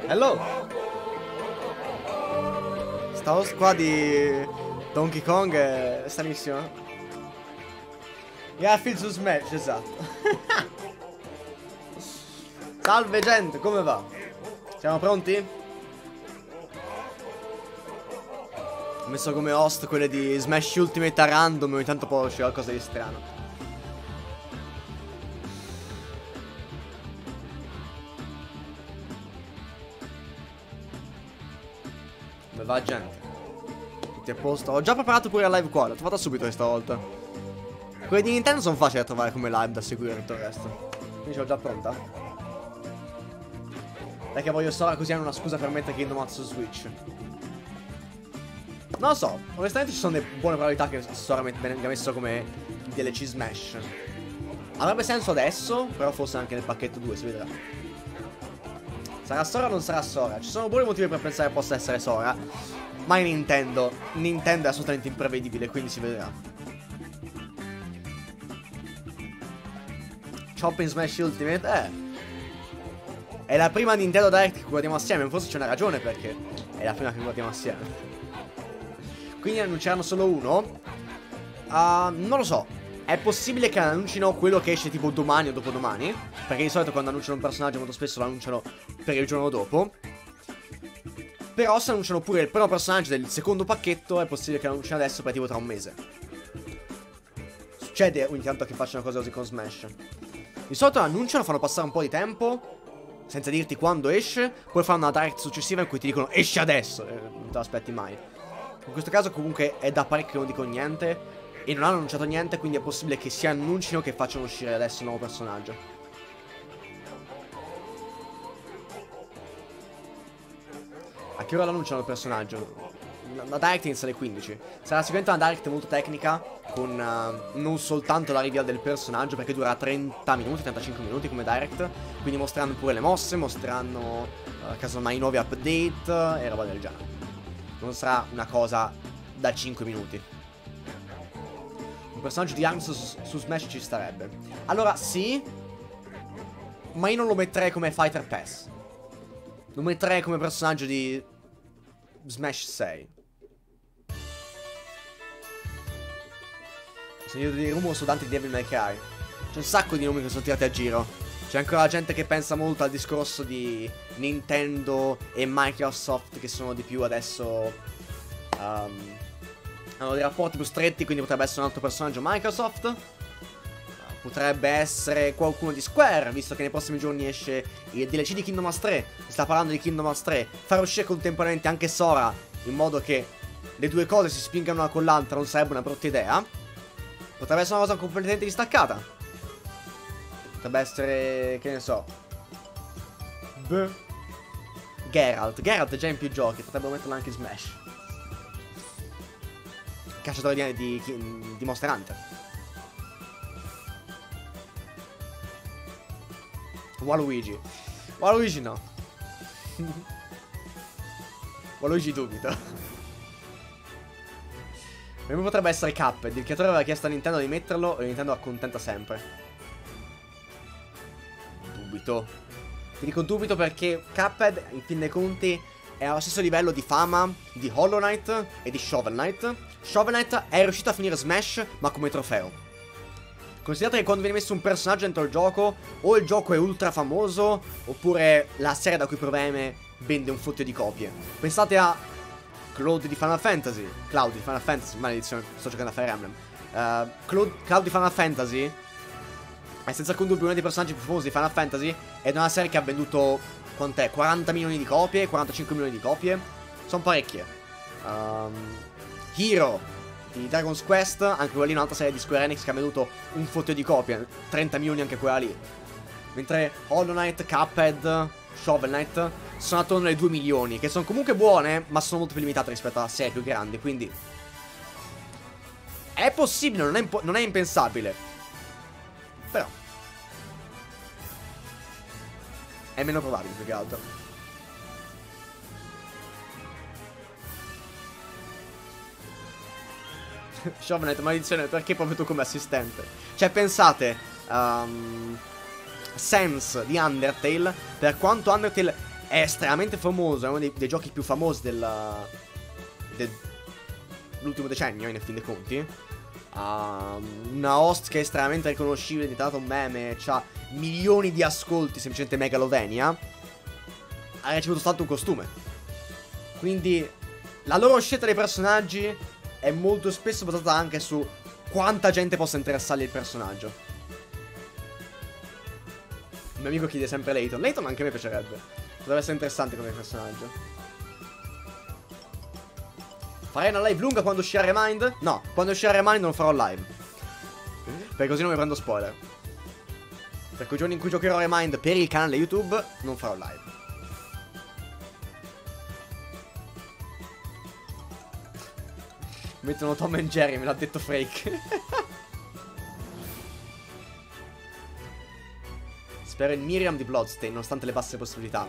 Hello. Stavo qua di Donkey Kong è stranissimo. Garfield su Smash, esatto. Salve gente, come va? Siamo pronti? Ho messo come host quelle di Smash Ultimate a random e ogni tanto poi uscire qualcosa di strano. Come va gente? Tutti a posto? Ho già preparato pure la live qua, l'ho trovata subito questa volta. Quelle di Nintendo sono facili da trovare come live da seguire tutto il resto. Quindi ce l'ho già pronta. Perché voglio solo così hanno una scusa per mettere Kingdom Hearts su Switch. Non lo so, onestamente ci sono delle buone probabilità che Sora venga messo come DLC Smash. Avrebbe senso adesso, però forse anche nel pacchetto 2, si vedrà. Sarà Sora o non sarà Sora? Ci sono buoni motivi per pensare che possa essere Sora. Ma in Nintendo è assolutamente imprevedibile, quindi si vedrà. Chop in Smash Ultimate? È la prima Nintendo Direct che guardiamo assieme. Forse c'è una ragione perché è la prima che guardiamo assieme. Quindi annunceranno solo uno. Non lo so. È possibile che annuncino quello che esce tipo domani o dopodomani. Perché di solito quando annunciano un personaggio molto spesso lo annunciano per il giorno dopo. Però se annunciano pure il primo personaggio del secondo pacchetto è possibile che lo annunciano adesso per tipo tra un mese. Succede ogni tanto che facciano cose così con Smash. Di solito annunciano, fanno passare un po' di tempo senza dirti quando esce. Poi fanno una direct successiva in cui ti dicono esce adesso non te lo aspetti mai. In questo caso comunque è da parecchio che non dicono niente e non hanno annunciato niente, quindi è possibile che si annuncino che facciano uscire adesso un nuovo personaggio. A che ora l'annunciano il personaggio? La direct inizia alle 15. Sarà sicuramente una direct molto tecnica, con non soltanto la reveal del personaggio, perché dura 30 minuti, 35 minuti come direct. Quindi mostreranno pure le mosse, mostreranno casomai i nuovi update e roba del genere. Non sarà una cosa da 5 minuti. Un personaggio di ARMS su Smash ci starebbe. Allora sì, ma io non lo metterei come Fighter Pass. Lo metterei come personaggio di Smash 6. Ho sentito dei rumori su Dante di Devil May Cry. C'è un sacco di nomi che sono tirati a giro. C'è ancora gente che pensa molto al discorso di Nintendo e Microsoft, che sono di più adesso hanno dei rapporti più stretti, quindi potrebbe essere un altro personaggio Microsoft. Potrebbe essere qualcuno di Square, visto che nei prossimi giorni esce il DLC di Kingdom Hearts 3. Si sta parlando di Kingdom Hearts 3. Far uscire contemporaneamente anche Sora, in modo che le due cose si spingano una con l'altra, non sarebbe una brutta idea. Potrebbe essere una cosa completamente distaccata. Potrebbe essere, che ne so, Geralt è già in più giochi, potrebbero metterlo anche in Smash. Cacciatore di Monster Hunter. Waluigi no. Waluigi dubito. Per me potrebbe essere Cuphead. Il creatore aveva chiesto a Nintendo di metterlo e Nintendo accontenta sempre. Dubito. Ti dico dubito perché Cuphead, in fin dei conti, è allo stesso livello di fama di Hollow Knight e di Shovel Knight. Shovel Knight è riuscito a finire Smash, ma come trofeo. Considerate che quando viene messo un personaggio dentro il gioco, o il gioco è ultra famoso, oppure la serie da cui proviene vende un fottio di copie. Pensate a Cloud di Final Fantasy. Maledizione, sto giocando a Fire Emblem. Cloud di Final Fantasy è senza alcun dubbio uno dei personaggi più famosi di Final Fantasy. Ed è una serie che ha venduto, quant'è? 40 milioni di copie, 45 milioni di copie. Sono parecchie. Hero di Dragon's Quest, anche quella lì è un'altra serie di Square Enix che ha venduto un fottio di copie, 30 milioni anche quella lì. Mentre Hollow Knight, Cuphead, Shovel Knight sono attorno ai 2 milioni, che sono comunque buone, ma sono molto più limitate rispetto a serie più grandi, quindi è possibile, non è impensabile. Però è meno probabile più che altro. Shovel Knight, maledizione, perché proprio tu come assistente? Cioè, pensate, Sans di Undertale, per quanto Undertale è estremamente famoso, è uno dei giochi più famosi dell'ultimo decennio, in fin dei conti. Ha una host che è estremamente riconoscibile, è diventato un meme, ha milioni di ascolti, semplicemente Megalovania. Ha ricevuto soltanto un costume. Quindi la loro scelta dei personaggi è molto spesso basata anche su quanta gente possa interessargli il personaggio. Il mio amico chiede sempre Layton. Layton anche a me piacerebbe. Potrebbe essere interessante come personaggio. Farei una live lunga quando uscirà Remind? No, quando uscirà Remind non farò live. Perché così non mi prendo spoiler. Per quei giorni in cui giocherò Remind per il canale YouTube, non farò live. Mettono Tom and Jerry, me l'ha detto Frake. Spero in Miriam di Bloodstain, nonostante le basse possibilità.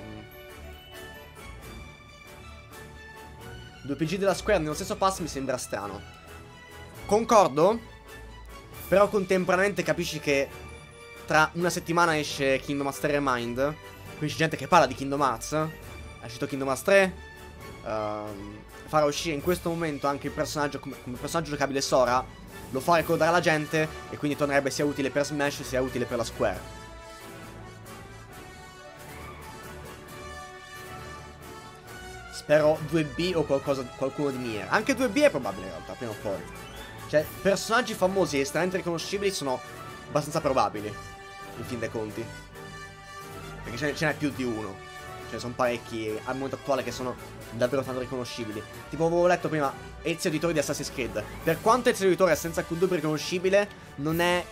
2 PG della Square nello stesso pass mi sembra strano. Concordo. Però contemporaneamente capisci che tra una settimana esce Kingdom Hearts 3 Remind. Quindi c'è gente che parla di Kingdom Hearts. È uscito Kingdom Hearts 3. Farà uscire in questo momento anche il personaggio come personaggio giocabile Sora. Lo fa ricordare alla gente. E quindi tornerebbe sia utile per Smash sia utile per la Square. Spero 2B o qualcuno di Nier. Anche 2B è probabile in realtà, prima o poi. Cioè, personaggi famosi e estremamente riconoscibili sono abbastanza probabili, in fin dei conti. Perché ce n'è più di uno. Ce ne sono parecchi al momento attuale che sono davvero tanto riconoscibili. Tipo, avevo letto prima Ezio Auditore di Assassin's Creed. Per quanto Ezio Auditore è senza alcun dubbio riconoscibile, non è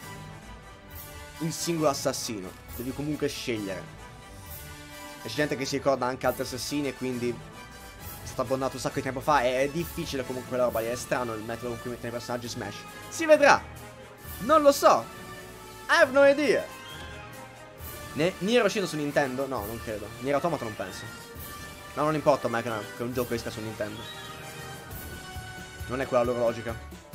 il singolo assassino. Devi comunque scegliere. E c'è gente che si ricorda anche altri assassini e quindi è stato abbandonato un sacco di tempo fa. E è difficile comunque quella roba lì. È strano il metodo con cui mettono i personaggi Smash. Si vedrà. Non lo so. I have no idea. Nier è uscito su Nintendo? No, non credo. Nier Automata non penso. No, non importa a me che un gioco esca su Nintendo. Non è quella la loro logica.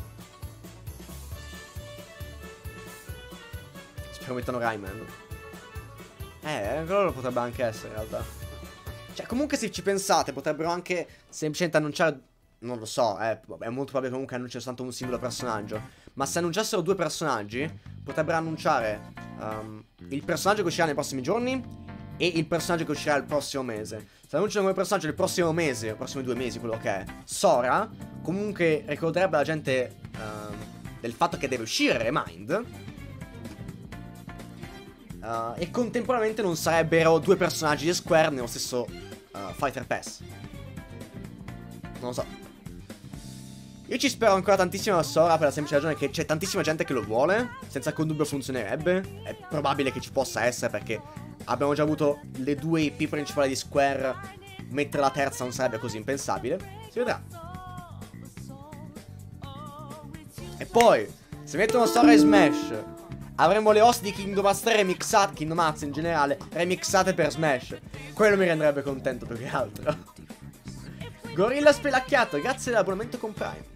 Spero mettano Rayman. Quello potrebbe anche essere in realtà. Cioè, comunque se ci pensate, potrebbero anche semplicemente annunciare. Non lo so, è molto probabile comunque annunciare soltanto un singolo personaggio. Ma se annunciassero 2 personaggi, potrebbero annunciare il personaggio che uscirà nei prossimi giorni e il personaggio che uscirà il prossimo mese. Se annunciano come personaggio il prossimo mese, o prossimi 2 mesi, quello che è Sora, comunque ricorderebbe alla gente del fatto che deve uscire Remind. E contemporaneamente non sarebbero 2 personaggi di Square nello stesso Fighter Pass. Non lo so. Io ci spero ancora tantissimo a Sora per la semplice ragione che c'è tantissima gente che lo vuole. Senza alcun dubbio funzionerebbe. È probabile che ci possa essere perché abbiamo già avuto le 2 IP principali di Square. Mettere la terza non sarebbe così impensabile. Si vedrà. E poi, se mettono Sora e Smash, avremo le host di Kingdom Hearts 3 remixate, Kingdom Hearts in generale, remixate per Smash. Quello mi renderebbe contento più che altro. Gorilla spelacchiato, grazie dell'abbonamento con Prime.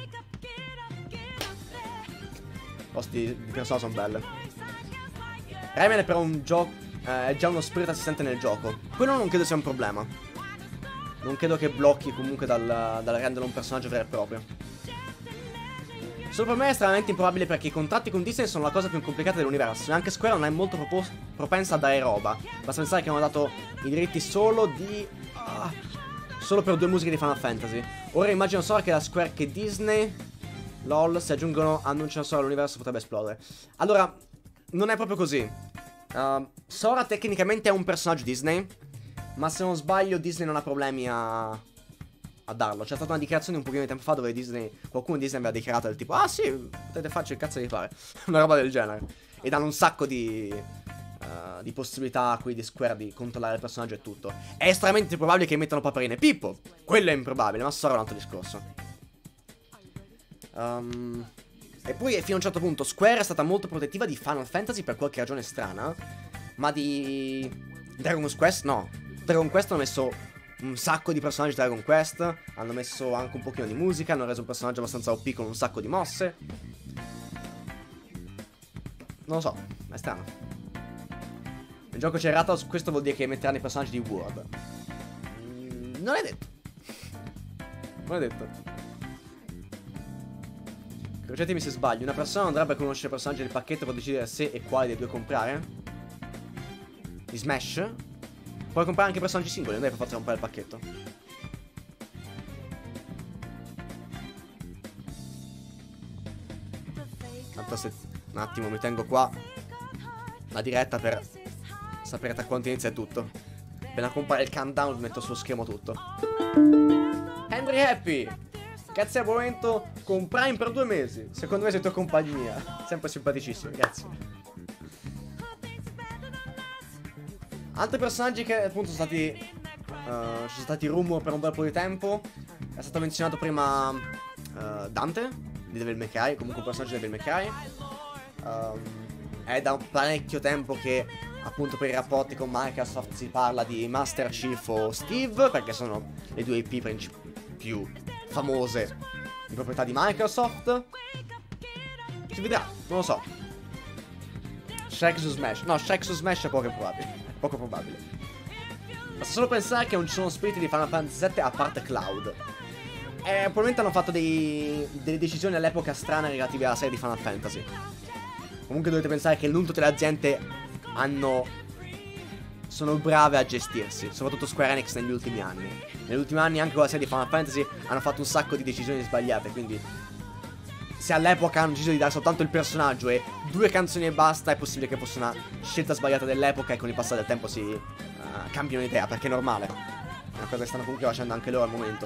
Host di persona sono belle. Rayman è però un gioco. È già uno spirit assistente nel gioco. Quello non credo sia un problema. Non credo che blocchi comunque dal renderlo un personaggio vero e proprio. Solo per me è estremamente improbabile perché i contratti con Disney sono la cosa più complicata dell'universo. E anche Square non è molto propensa a dare roba. Basta pensare che hanno dato i diritti solo di. Solo per 2 musiche di Final Fantasy. Ora immagino solo che la Square che Disney. LOL, se aggiungono, annunciano solo l'universo potrebbe esplodere. Allora, non è proprio così. Sora tecnicamente è un personaggio Disney. Ma se non sbaglio Disney non ha problemi a darlo. C'è stata una dichiarazione un pochino di tempo fa dove qualcuno di Disney aveva dichiarato del tipo: ah sì, potete farci il cazzo di fare. Una roba del genere. E danno un sacco di possibilità qui di Square di controllare il personaggio e tutto. È estremamente probabile che mettano Paperina e Pippo. Quello è improbabile, ma Sora è un altro discorso. E poi fino a un certo punto Square è stata molto protettiva di Final Fantasy per qualche ragione strana. Ma di Dragon's Quest no. Dragon Quest hanno messo un sacco di personaggi di Dragon Quest. Hanno messo anche un pochino di musica. Hanno reso un personaggio abbastanza OP con un sacco di mosse. Non lo so, è strano. Il gioco c'è errato, questo vuol dire che metteranno i personaggi di World. Non è detto. Non è detto. Correggetemi se sbaglio. Una persona non dovrebbe conoscere i personaggi del pacchetto per decidere se e quale dei due comprare. Di Smash. Puoi comprare anche personaggi singoli, non devi per forza comprare il pacchetto. Tanto se un attimo mi tengo qua la diretta per sapere da quanto inizia tutto. Appena compare il countdown metto sullo schermo tutto. Henry Happy, grazie al momento con Prime per 2 mesi. Secondo me sei tua compagnia. Sempre simpaticissimo, grazie. Altri personaggi che appunto sono stati ci sono stati rumor per un bel po' di tempo. È stato menzionato prima Dante di Devil May Cry, comunque un personaggio di Devil May Cry. È da un parecchio tempo che appunto per i rapporti con Microsoft si parla di Master Chief o Steve, perché sono le due IP più famose di proprietà di Microsoft. Si vedrà, non lo so. Shaq su Smash. No, Shaq su Smash è poco probabile. Poco probabile. Basta solo pensare che non ci sono spiriti di Final Fantasy VII a parte Cloud. Probabilmente hanno fatto delle decisioni all'epoca strane relative alla serie di Final Fantasy. Comunque dovete pensare che non tutte le aziende sono brave a gestirsi, soprattutto Square Enix negli ultimi anni. Negli ultimi anni anche con la serie di Final Fantasy hanno fatto un sacco di decisioni sbagliate, quindi se all'epoca hanno deciso di dare soltanto il personaggio e 2 canzoni e basta, è possibile che fosse una scelta sbagliata dell'epoca e con il passare del tempo si cambiano idea, perché è normale. È una cosa che stanno comunque facendo anche loro al momento.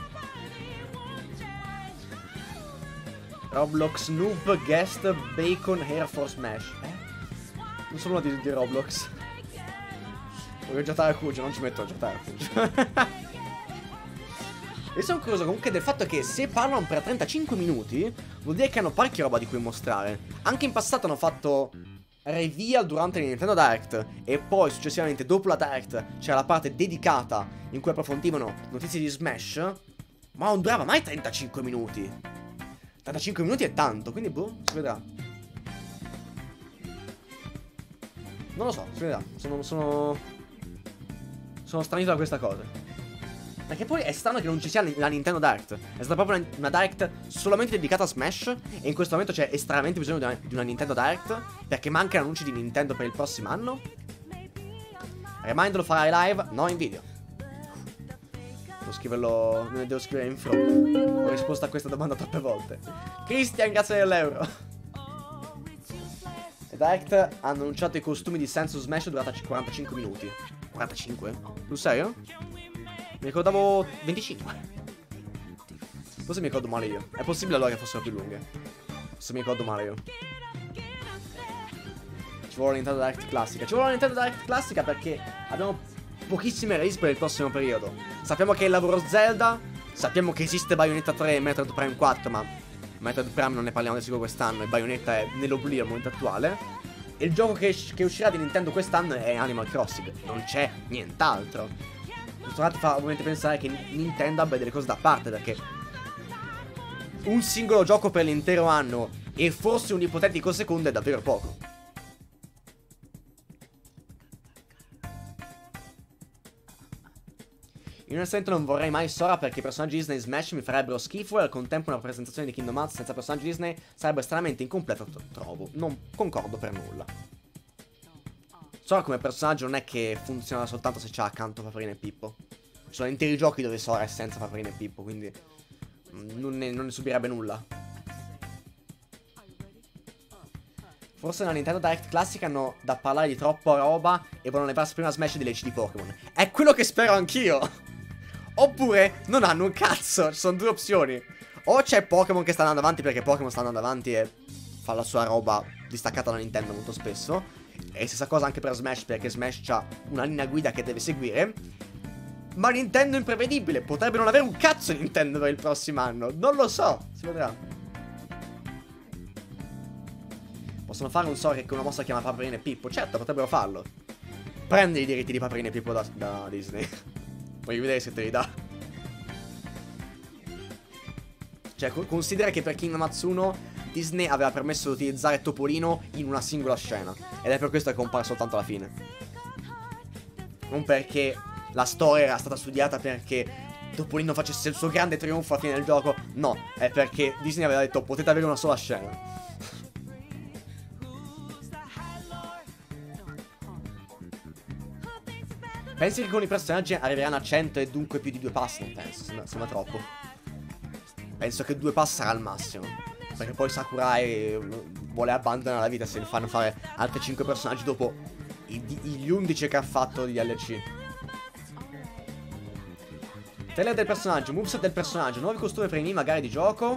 Roblox Noob Guest Bacon Air Force Smash. Non sono uno di Roblox. Voglio giocare a Cujo, non ci metto a giocare a Cujo. E sono curioso comunque del fatto che se parlano per 35 minuti vuol dire che hanno parecchia roba di cui mostrare. Anche in passato hanno fatto reveal durante il Nintendo Direct e poi successivamente dopo la Direct c'era la parte dedicata in cui approfondivano notizie di Smash. Ma non durava mai 35 minuti. 35 minuti è tanto, quindi boh, si vedrà. Non lo so, si vedrà. Sono stranito da questa cosa. Perché poi è strano che non ci sia la Nintendo Direct. È stata proprio una Direct solamente dedicata a Smash. E in questo momento c'è estremamente bisogno di una Nintendo Direct, perché manca l'annuncio di Nintendo per il prossimo anno. Remind lo farai live, no in video. Devo scrivere in front. Ho risposto a questa domanda troppe volte. Christian, grazie dell'euro. E Direct hanno annunciato i costumi di Sensu Smash durata 45 minuti. 45? Sul serio? Mi ricordavo 25. Forse mi ricordo male io. È possibile allora che fossero più lunghe. Forse mi ricordo male io. Ci vuole la Nintendo Direct classica. Ci vuole la Nintendo Direct classica perché abbiamo pochissime release per il prossimo periodo. Sappiamo che è il lavoro Zelda. Sappiamo che esiste Bayonetta 3 e Metroid Prime 4, ma Metroid Prime non ne parliamo di sicuro quest'anno e Bayonetta è nell'oblio al momento attuale. E il gioco che uscirà di Nintendo quest'anno è Animal Crossing. Non c'è nient'altro. Questo fatto fa ovviamente pensare che Nintendo abbia delle cose da parte, perché un singolo gioco per l'intero anno e forse un ipotetico secondo è davvero poco. In onestamente non vorrei mai Sora perché i personaggi Disney Smash mi farebbero schifo e al contempo una rappresentazione di Kingdom Hearts senza personaggi Disney sarebbe estremamente incompleta, trovo. Non concordo per nulla. Sora come personaggio non è che funziona soltanto se c'ha accanto Paperina e Pippo. Ci sono interi giochi dove Sora è senza Paperina e Pippo, quindi non ne subirebbe nulla. Forse nella Nintendo Direct classica hanno da parlare di troppa roba e vogliono levarsi prima Smash delle DC di Pokémon. È quello che spero anch'io. Oppure non hanno un cazzo. Ci sono 2 opzioni. O c'è Pokémon che sta andando avanti perché Pokémon sta andando avanti e fa la sua roba distaccata da Nintendo molto spesso. E stessa cosa anche per Smash, perché Smash ha una linea guida che deve seguire. Ma Nintendo è imprevedibile. Potrebbe non avere un cazzo Nintendo per il prossimo anno. Non lo so, si vedrà. Possono fare un Sora che una mossa chiama Paperina e Pippo. Certo, potrebbero farlo. Prendi i diritti di Paperina e Pippo da Disney. Voglio vedere se te li dà. Cioè, considera che per Kingdom Hearts 1 Disney aveva permesso di utilizzare Topolino in una singola scena. Ed è per questo che compare soltanto alla fine. non perché la storia era stata studiata perché Topolino facesse il suo grande trionfo alla fine del gioco. No, è perché Disney aveva detto potete avere una sola scena. Pensi che con i personaggi arriveranno a 100 e dunque più di 2 pass? Non penso, sembra troppo. Penso che 2 pass sarà il massimo. Perché poi Sakurai vuole abbandonare la vita se ne fanno fare altri 5 personaggi dopo gli 11 che ha fatto di DLC. Trailer del personaggio, moveset del personaggio, nuovi costumi per i magari di gioco.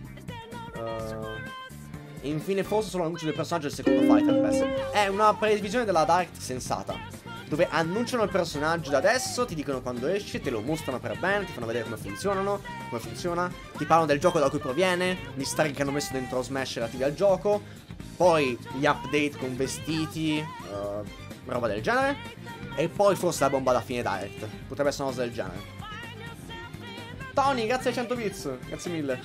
E infine forse solo l'annuncio del personaggio del secondo Fighter Pass. È una previsione della Direct sensata, dove annunciano il personaggio da adesso, ti dicono quando esce, te lo mostrano per bene, ti fanno vedere come funzionano, come funziona, ti parlano del gioco da cui proviene, gli stari che hanno messo dentro Smash relativi al gioco, poi gli update con vestiti, roba del genere, e poi forse la bomba da fine Direct. Potrebbe essere una cosa del genere. Tony, grazie ai 100 bits, grazie mille.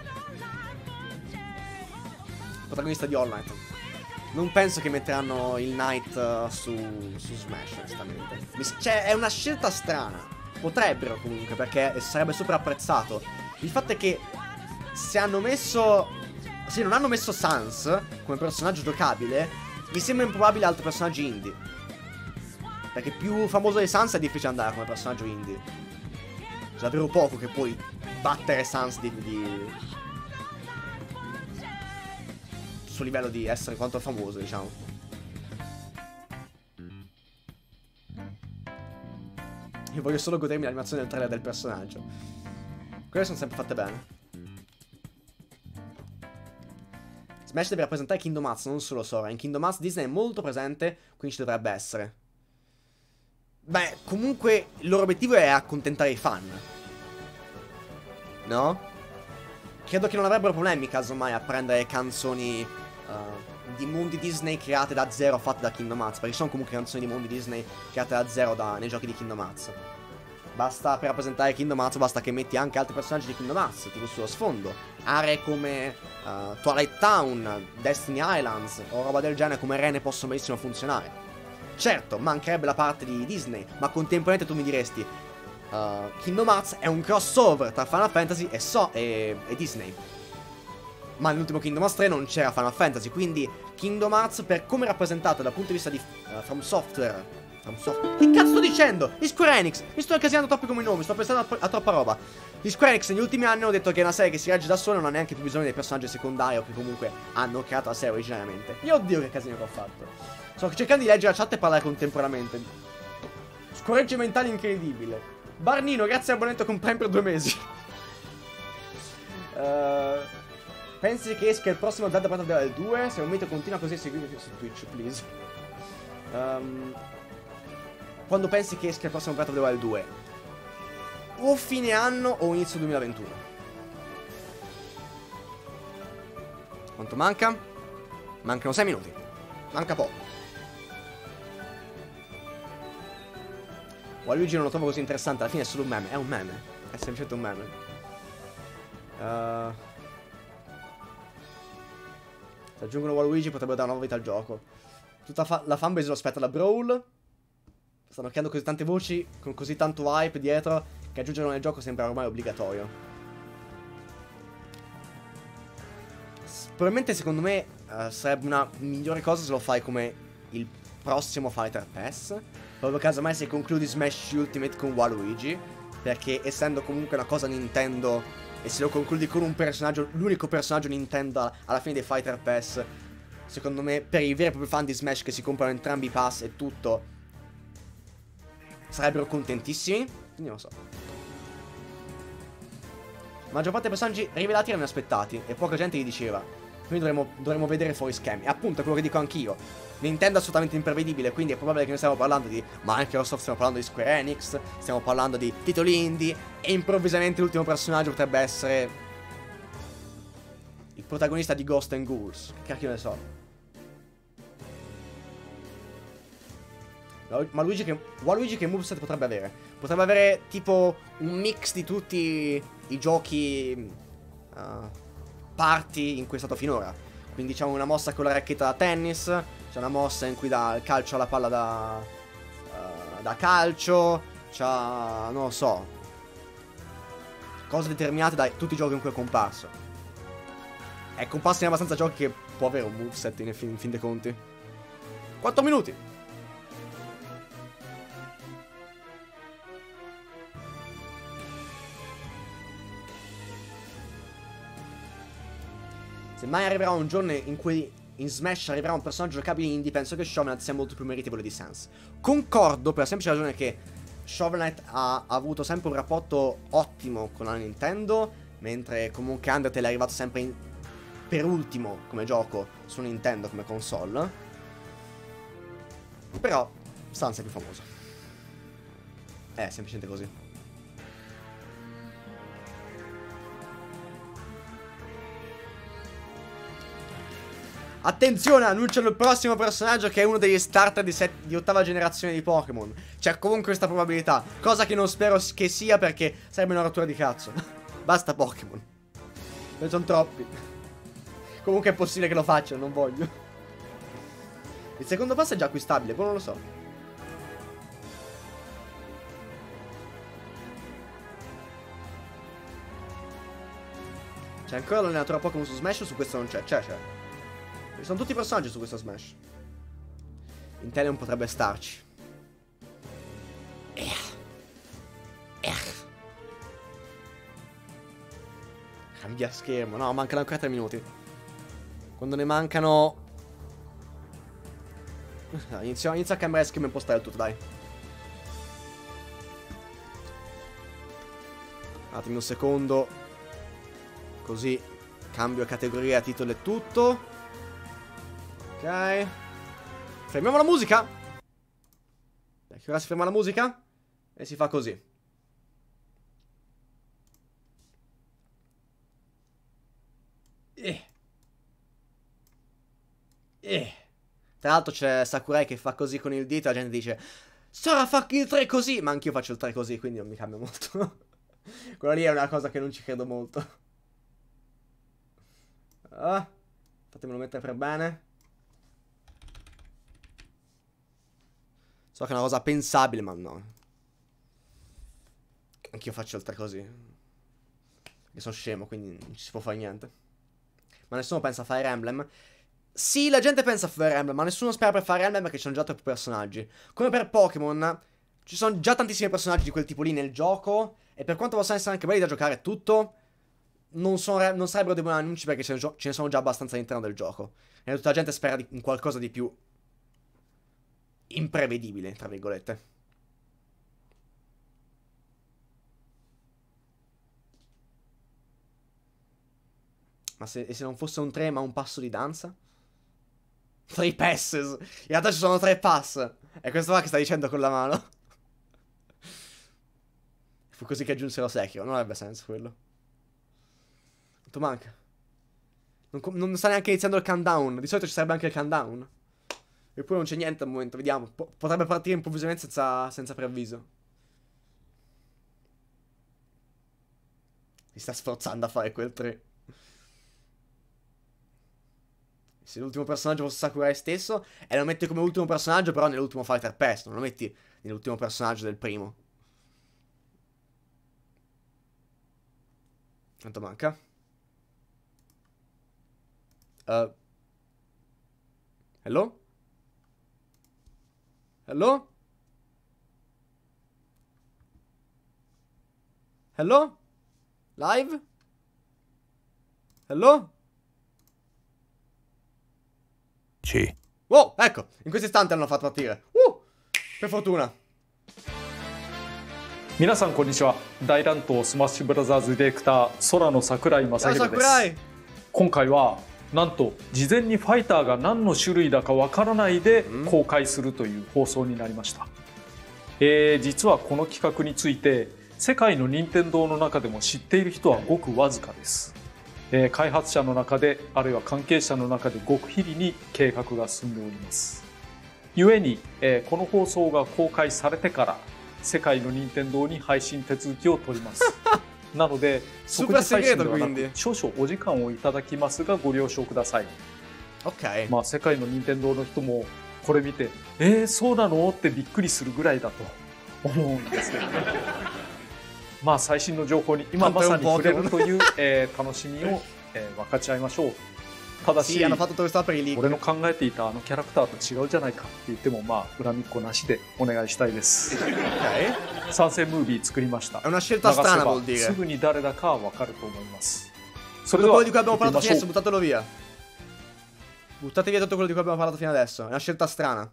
Protagonista di All Night. Non penso che metteranno il Knight su Smash, onestamente. Cioè, è una scelta strana. Potrebbero comunque, perché sarebbe super apprezzato. Il fatto è che se hanno messo... se non hanno messo Sans come personaggio giocabile, mi sembra improbabile altri personaggi indie. Perché più famoso di Sans è difficile andare come personaggio indie. C'è davvero poco che puoi battere Sans sul livello di essere quanto famoso, diciamo. Io voglio solo godermi l'animazione del trailer del personaggio. Quelle sono sempre fatte bene. Smash deve rappresentare Kingdom Hearts, non solo Sora. In Kingdom Hearts Disney è molto presente, quindi ci dovrebbe essere. Beh, comunque il loro obiettivo è accontentare i fan. No? Credo che non avrebbero problemi casomai a prendere canzoni di mondi Disney create da zero, fatte da Kingdom Hearts, perché sono comunque canzoni di mondi Disney create da zero nei giochi di Kingdom Hearts. Basta, per rappresentare Kingdom Hearts basta che metti anche altri personaggi di Kingdom Hearts tipo sullo sfondo. Aree come Twilight Town, Destiny Islands o roba del genere come Rene possono benissimo funzionare. Certo, mancherebbe la parte di Disney, ma contemporaneamente tu mi diresti Kingdom Hearts è un crossover tra Final Fantasy e Disney. Ma nell'ultimo Kingdom Hearts 3 non c'era Final Fantasy, quindi Kingdom Hearts, per come è rappresentato dal punto di vista di From Software. Che cazzo sto dicendo? Di Square Enix. Mi sto incasinando troppo come nomi, sto pensando a troppa roba. Di Square Enix negli ultimi anni hanno detto che è una serie che si regge da sola, non ha neanche più bisogno dei personaggi secondari o che comunque hanno creato la serie originariamente. Io oddio che casino che ho fatto. Sto cercando di leggere la chat e parlare contemporaneamente. Scorregge mentale incredibile. Barnino, grazie all'abbonamento con Prime per 2 mesi. Pensi che esca il prossimo Zelda Breath of the Wild 2? Se un mito continua così, seguimi su Twitch, please. Quando pensi che esca il prossimo Breath of the Wild 2? O fine anno o inizio 2021. Quanto manca? Mancano 6 minuti. Manca poco. Waluigi non lo trovo così interessante, alla fine è solo un meme. È un meme. È semplicemente un meme. Se aggiungono Waluigi potrebbero dare una nuova vita al gioco. Tutta la fanbase lo aspetta da Brawl. Stanno creando così tante voci, con così tanto hype dietro, che aggiungerlo nel gioco sembra ormai obbligatorio. Probabilmente secondo me sarebbe una migliore cosa se lo fai come il prossimo Fighter Pass. Proprio casomai se concludi Smash Ultimate con Waluigi, perché essendo comunque una cosa Nintendo, e se lo concludi con un personaggio, l'unico personaggio Nintendo alla fine dei Fighter Pass, secondo me per i veri e propri fan di Smash che si comprano entrambi i pass e tutto, sarebbero contentissimi. Quindi non lo so. La maggior parte dei personaggi rivelati erano aspettati e poca gente gli diceva. Quindi dovremmo vedere fuori schemi. E appunto è quello che dico anch'io. Nintendo è assolutamente imprevedibile, quindi è probabile che noi stiamo parlando di Microsoft, stiamo parlando di Square Enix, stiamo parlando di titoli indie, e improvvisamente l'ultimo personaggio potrebbe essere il protagonista di Ghost and Ghouls. Che cacchio ne so. Ma Waluigi che moveset potrebbe avere? Potrebbe avere tipo un mix di tutti i giochi party in cui è stato finora. Quindi diciamo una mossa con la racchetta da tennis, c'è una mossa in cui dà il calcio alla palla da da calcio, c'ha, non lo so, cose determinate da tutti i giochi in cui è comparso. È comparso in abbastanza giochi che può avere un moveset in fin dei conti. 4 minuti. Se mai arriverà un giorno in cui in Smash arriverà un personaggio giocabile indie, penso che Shovel Knight sia molto più meritevole di Sans. Concordo per la semplice ragione che Shovel Knight ha avuto sempre un rapporto ottimo con la Nintendo, mentre comunque Undertale è arrivato sempre per ultimo come gioco su Nintendo, come console. Però Sans è più famoso. È semplicemente così. Attenzione, annunciano il prossimo personaggio che è uno degli starter di ottava generazione di Pokémon. C'è comunque questa probabilità, cosa che non spero che sia perché sarebbe una rottura di cazzo. Basta Pokémon. Ne sono troppi. Comunque è possibile che lo facciano, non voglio. Il secondo passo è già acquistabile, poi non lo so. C'è ancora l'allenatore Pokémon su Smash o su questo non c'è? C'è. Ci sono tutti i personaggi su questo Smash. Inteleon potrebbe starci. Cambia schermo. No, mancano ancora 3 minuti. Quando ne mancano... Inizio a cambiare schermo e impostare il tutto, dai. Attimi un secondo. Così cambio categoria, titolo e tutto. Ok. Fermiamo la musica. Perché ora si ferma la musica e si fa così. Tra l'altro c'è Sakurai che fa così con il dito e la gente dice Sora fa il 3 così. Ma anch'io faccio il 3 così, quindi non mi cambia molto. Quella lì è una cosa che non ci credo molto. Fatemelo mettere per bene. So che è una cosa pensabile, ma no. Anch'io faccio il 3 così. Io sono scemo, quindi non ci si può fare niente. Ma nessuno pensa a Fire Emblem. Sì, la gente pensa a Fire Emblem, ma nessuno spera per Fire Emblem perché ci sono già troppi personaggi. Come per Pokémon, ci sono già tantissimi personaggi di quel tipo lì nel gioco. E per quanto possano essere anche belli da giocare e tutto, non sarebbero dei buoni annunci perché ce ne sono già abbastanza all'interno del gioco. E tutta la gente spera in qualcosa di più imprevedibile, tra virgolette. Ma se non fosse un 3 ma un passo di danza? 3 passes. In realtà ci sono 3 pass. È questo qua che sta dicendo con la mano. Fu così che aggiunsero Sekiro. Non avrebbe senso quello. Quanto manca? Non sta neanche iniziando il countdown. Di solito ci sarebbe anche il countdown. Eppure non c'è niente al momento. Vediamo. Potrebbe partire improvvisamente senza preavviso. Si sta sforzando a fare quel 3. Se l'ultimo personaggio fosse Sakurai stesso, e lo metti come ultimo personaggio, però nell'ultimo Fighter Pass, non lo metti nell'ultimo personaggio del primo. Quanto manca? Hello? Hello? Hello? Live? Hello? Sì. Wow, ecco, in questo istante l'hanno fatto partire. Per fortuna. 皆さんこんにちは。大乱闘スマッシュブラザーズディレクター空野桜井正宏です。今回はなんと事前にファイターが何の種類だかわからないで公開するという放送になりました。実はこの企画について世界の任天堂の中でも知っている人はごくわずかです。開発者の中であるいは関係者の中で極秘裏に計画が進んでおります。故に、この放送が公開されてから世界の任天堂に配信手続きを取ります。なので即時配信ではなく少々お時間をいただきますがご了承ください。 Okay. まあ世界の任天堂の人もこれ見てそうなのってびっくりするぐらいだと思うんですけどね。まあ最新の情報に今まさに触れるという、楽しみを、分かち合いましょう。ただし、俺の考えていたあのキャラクターと違うじゃないかって言っても、まあ恨みっこなしでお願いしたいです。参戦ムービー作りました。流せばすぐに誰だかは分かると思います。それでは行ってみましょう。 Buttatelo via. Buttate via tutto quello di cui abbiamo parlato fino adesso. È una scelta strana.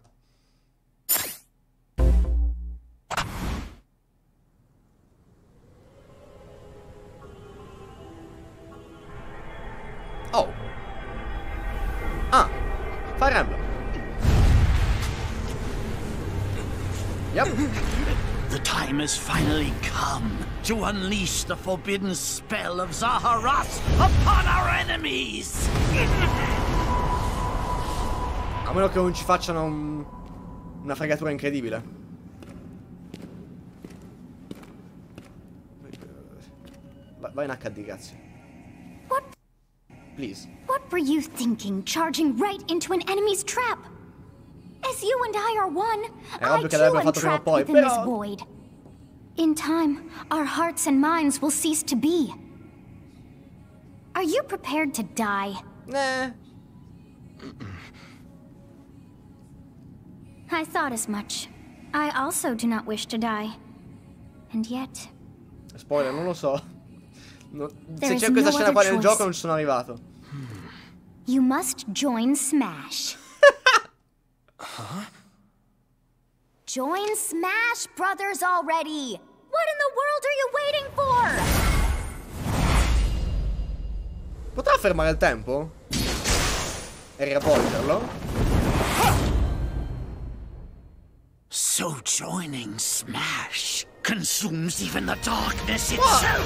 Oh. Ah. Fire Emblem. Yep. The time has finally come to unleash the forbidden spell of Zaharat upon our enemies! A meno che non ci facciano una fregatura incredibile. Vai in HD, grazie. What? Please. What were you thinking, charging right into an enemy's trap? As you and I are one, I too am trapped within this void. In time, our hearts and minds will cease to be. Are you prepared to die? Nah. I thought as much. I also do not wish to die. And yet... Spoiler, non lo so. Se c'è questa scena qua nel gioco non ci sono arrivato. You must join Smash. Huh? Join Smash Brothers already! What in the world are you waiting for? Potrà fermare il tempo? E riavvolgerlo? So joining Smash consumes even the darkness itself!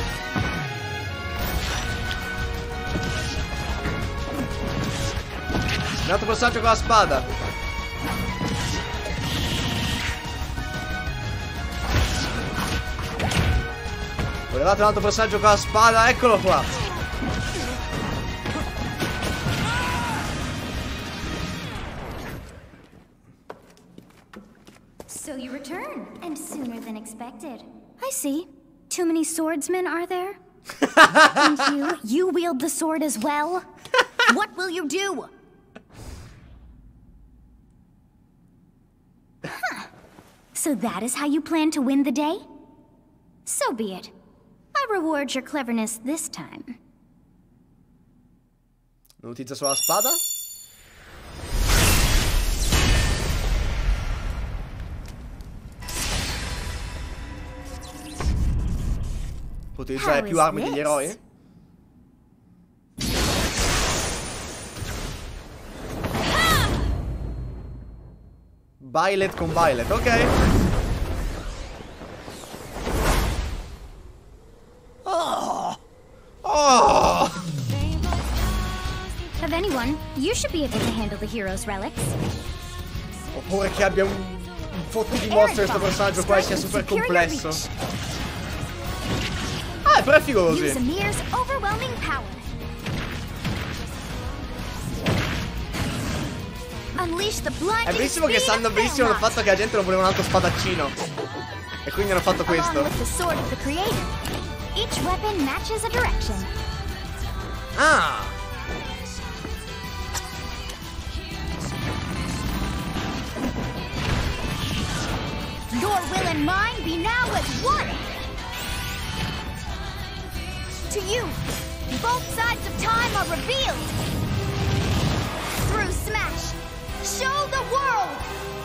Un altro passaggio con la spada. Volevate un altro passaggio con la spada? Eccolo qua. So you return, and sooner than expected. I see. Too many swordsmen, are there? And you wield the sword as well? What will you do? Huh. So that is how you plan to win the day? So be it. I reward your cleverness this time. Non utilizza solo la spada? Può utilizzare più armi degli eroi? Violet con Violet, ok. Oh! Of anyone, you should be able to handle the hero's relics. Oppure che abbia un fotto di mostro questo personaggio qua e sia super complesso. Ah, però è figo così. È bellissimo che sanno benissimo il fatto che la gente non voleva un altro spadaccino. E quindi hanno fatto questo. Ah! Your will and mine be now as one! To you, both sides of time are revealed! Through Smash, show the world!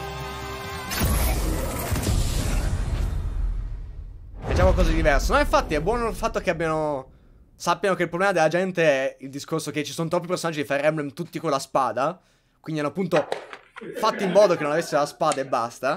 Facciamo cose diverse. No, infatti è buono il fatto che sappiano che il problema della gente è il discorso che ci sono troppi personaggi di Fire Emblem tutti con la spada. Quindi hanno appunto fatto in modo che non avesse la spada e basta.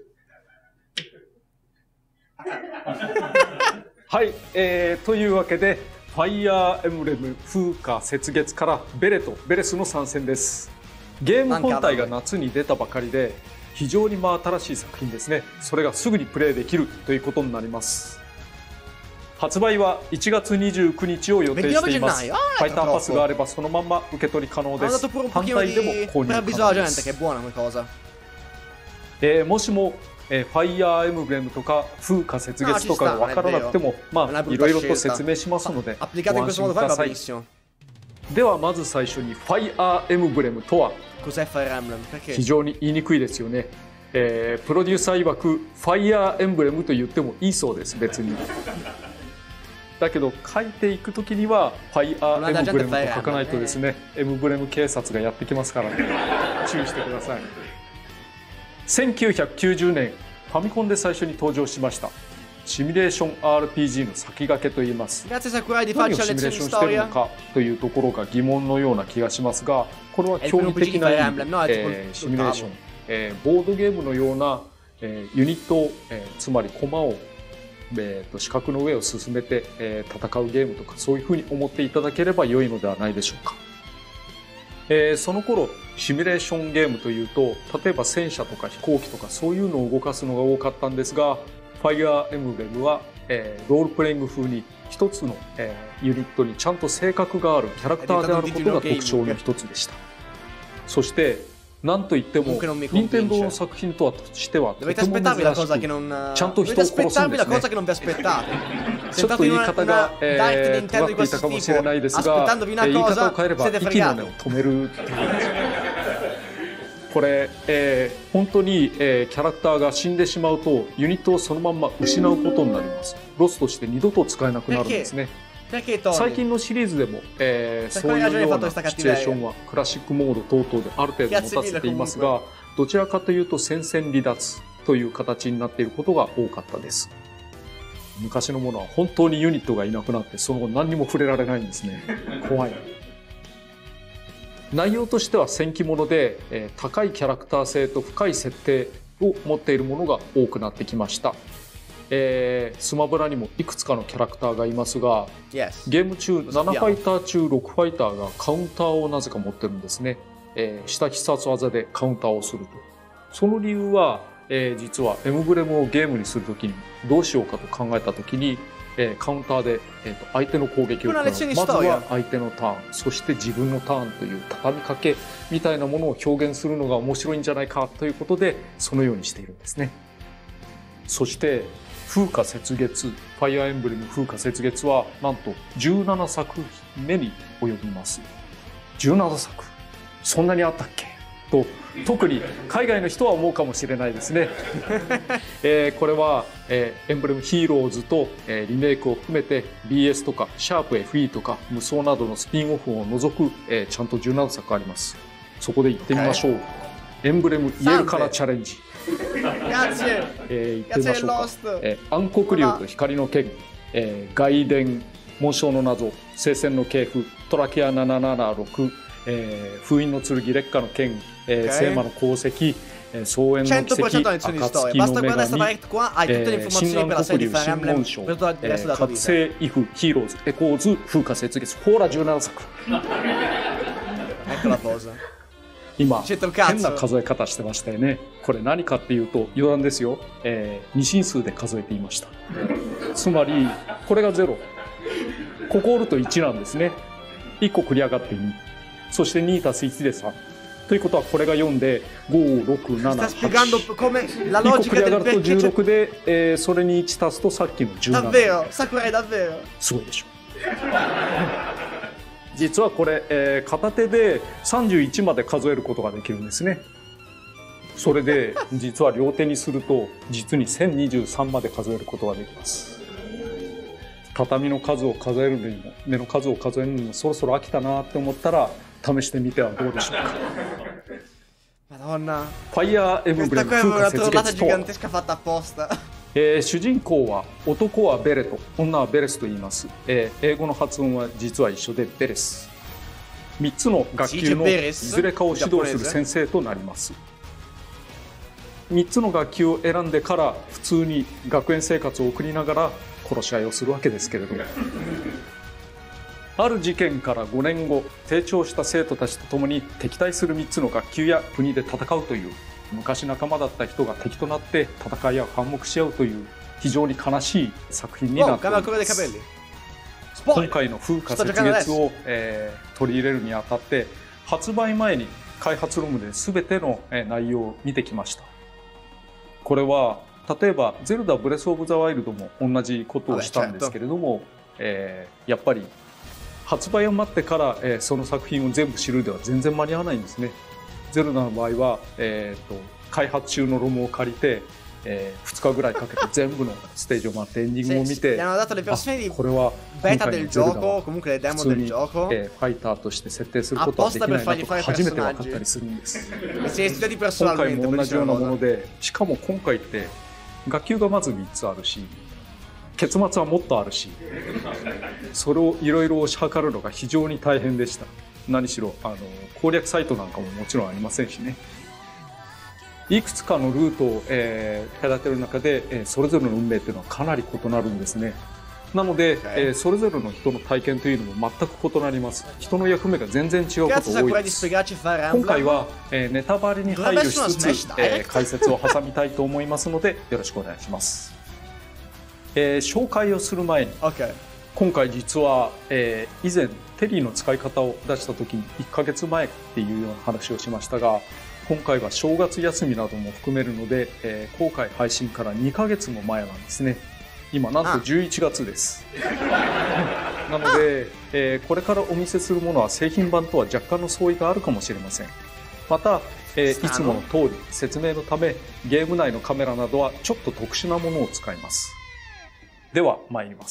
はい、というわけでファイアーエムブレム風化雪月からベレとベレスの参戦です。ゲーム本体が夏に出たばかりで非常に新しい作品ですね。それがすぐにプレイできるということになります。発売は1月29日を予定しています。ファイターパスがあればそのまま受け取り可能です。単体でも購入可能です。 もしもファイヤーエムブレムとか風化雪月とかが分からなくても、まあいろいろと説明しますのでご安心ください。ではまず最初にファイヤーエムブレムとは、非常に言いにくいですよね。プロデューサー曰くファイヤーエンブレムと言ってもいいそうです、別に。だけど書いていくときにはファイヤーエムブレムと書かないとですね、エムブレム警察がやってきますからね、注意してください。1990年ファミコンで最初に登場しましたシミュレーション RPG の先駆けといえます。何をシミュレーションしているのかというところが疑問のような気がしますが、これは驚異的な意味でシミュレーション、ボードゲームのようなユニットを、つまり駒を四角の上を進めて戦うゲームとか、そういうふうに思っていただければ良いのではないでしょうか。その頃シミュレーションゲームというと、例えば戦車とか飛行機とかそういうのを動かすのが多かったんですが、ファイアーエムブレムは、ロールプレイング風に一つの、ユニットにちゃんと性格があるキャラクターであることが特徴の一つでした。そしてなんといっても任天堂の作品としてはとても珍しく、ちゃんと人を殺すんですね。ちょっと言い方が尖っていたかもしれないですが、言い方を変えれば息の根を止めるっていうこれ、本当に、キャラクターが死んでしまうとユニットをそのまんま失うことになります。ロスとして二度と使えなくなるんですね。最近のシリーズでも、そういうようなシチュエーションはクラシックモード等々である程度持たせていますが、どちらかというと戦線離脱という形になっていることが多かったです。昔のものは本当にユニットがいなくなってその後何にも触れられないんですね。怖い。内容としては戦記もので、高いキャラクター性と深い設定を持っているものが多くなってきました。スマブラにもいくつかのキャラクターがいますが、ゲーム中7ファイター中6ファイターがカウンターをなぜか持ってるんですね。下必殺技でカウンターをすると。その理由は、実はエムブレムをゲームにするときにどうしようかと考えたときに、カウンターで、相手の攻撃を行う。まずは相手のターン、そして自分のターンという畳みかけみたいなものを表現するのが面白いんじゃないかということで、そのようにしているんですね。そして風化雪月、ファイアーエンブレム風化雪月はなんと17作目に及びます。17作、そんなにあったっけと、特に海外の人は思うかもしれないですね。これは、エンブレムヒーローズと、リメイクを含めて BS とかシャープ FE とか無双などのスピンオフを除く、ちゃんと17作あります。そこで行ってみましょう。エンブレムイエルカラチャレンジ。行ってみましょうか。暗黒竜と光の剣、外伝、紋章の謎、聖戦の系譜、トラキア776、封印の剣、烈火の剣、聖魔の功績、草原の奇跡、暁の女神、新暗黒竜、新紋章、覚醒イフ、ヒーローズ、エコーズ、風化雪月、ほら17作。今変な数え方してましたよね。これ何かっていうと余談ですよ、二進数で数えていました。つまりこれが0、ここおると1なんですね。1個繰り上がって2、そして2足す1で3ということはこれが4で5、6、7、8、1個繰り上がると16で、それに1足すとさっきの17。すごいでしょ。実はこれ、片手で31まで数えることができるんですね。それで実は両手にすると実に1023まで数えることができます。畳の数を数えるのにも目の数を数えるのにもそろそろ飽きたなって思ったら試してみてはどうでしょうか。ファイヤーエムブレム風化雪月とは、主人公は男はベレト、女はベレスと言います。英語の発音は実は一緒でベレス。3つの学級のいずれかを指導する先生となります。3つの学級を選んでから普通に学園生活を送りながら殺し合いをするわけですけれども、ある事件から5年後、成長した生徒たちと共に敵対する3つの学級や国で戦うという、昔仲間だった人が敵となって戦いや反目し合うという非常に悲しい作品になっています。今回の風化雪月を、取り入れるにあたって発売前に開発ロムで全ての内容を見てきました。 これは例えば「ゼルダ・ブレス・オブ・ザ・ワイルド」も同じことをしたんですけれども、やっぱり発売を待ってから、その作品を全部知るでは全然間に合わないんですね。ゼルダの場合は、開発中のロムを借りて、2日ぐらいかけて全部のステージを回ってエンディングを見て、これは今回のゼルダは普通に、ファイターとして設定することはできないなとか初めて分かったりするんです。今回も同じようなもので、しかも今回って学級がまず3つあるし、結末はもっとあるし、それをいろいろ推し量るのが非常に大変でした。何しろ攻略サイトなんかももちろんありませんしね。いくつかのルートを、隔てる中で、それぞれの運命っていうのはかなり異なるんですね。なので、それぞれの人の体験というのも全く異なります。人の役目が全然違うことが多いです。今回は、ネタバレに配慮しつつ、解説を挟みたいと思いますのでよろしくお願いします。紹介をする前に、今回実は、以前テリーの使い方を出した時に1ヶ月前っていうような話をしましたが、今回は正月休みなども含めるので、公開配信から2ヶ月も前なんですね。今なんと11月です。なので、これからお見せするものは製品版とは若干の相違があるかもしれません。また、いつもの通り説明のためゲーム内のカメラなどはちょっと特殊なものを使います。では参ります。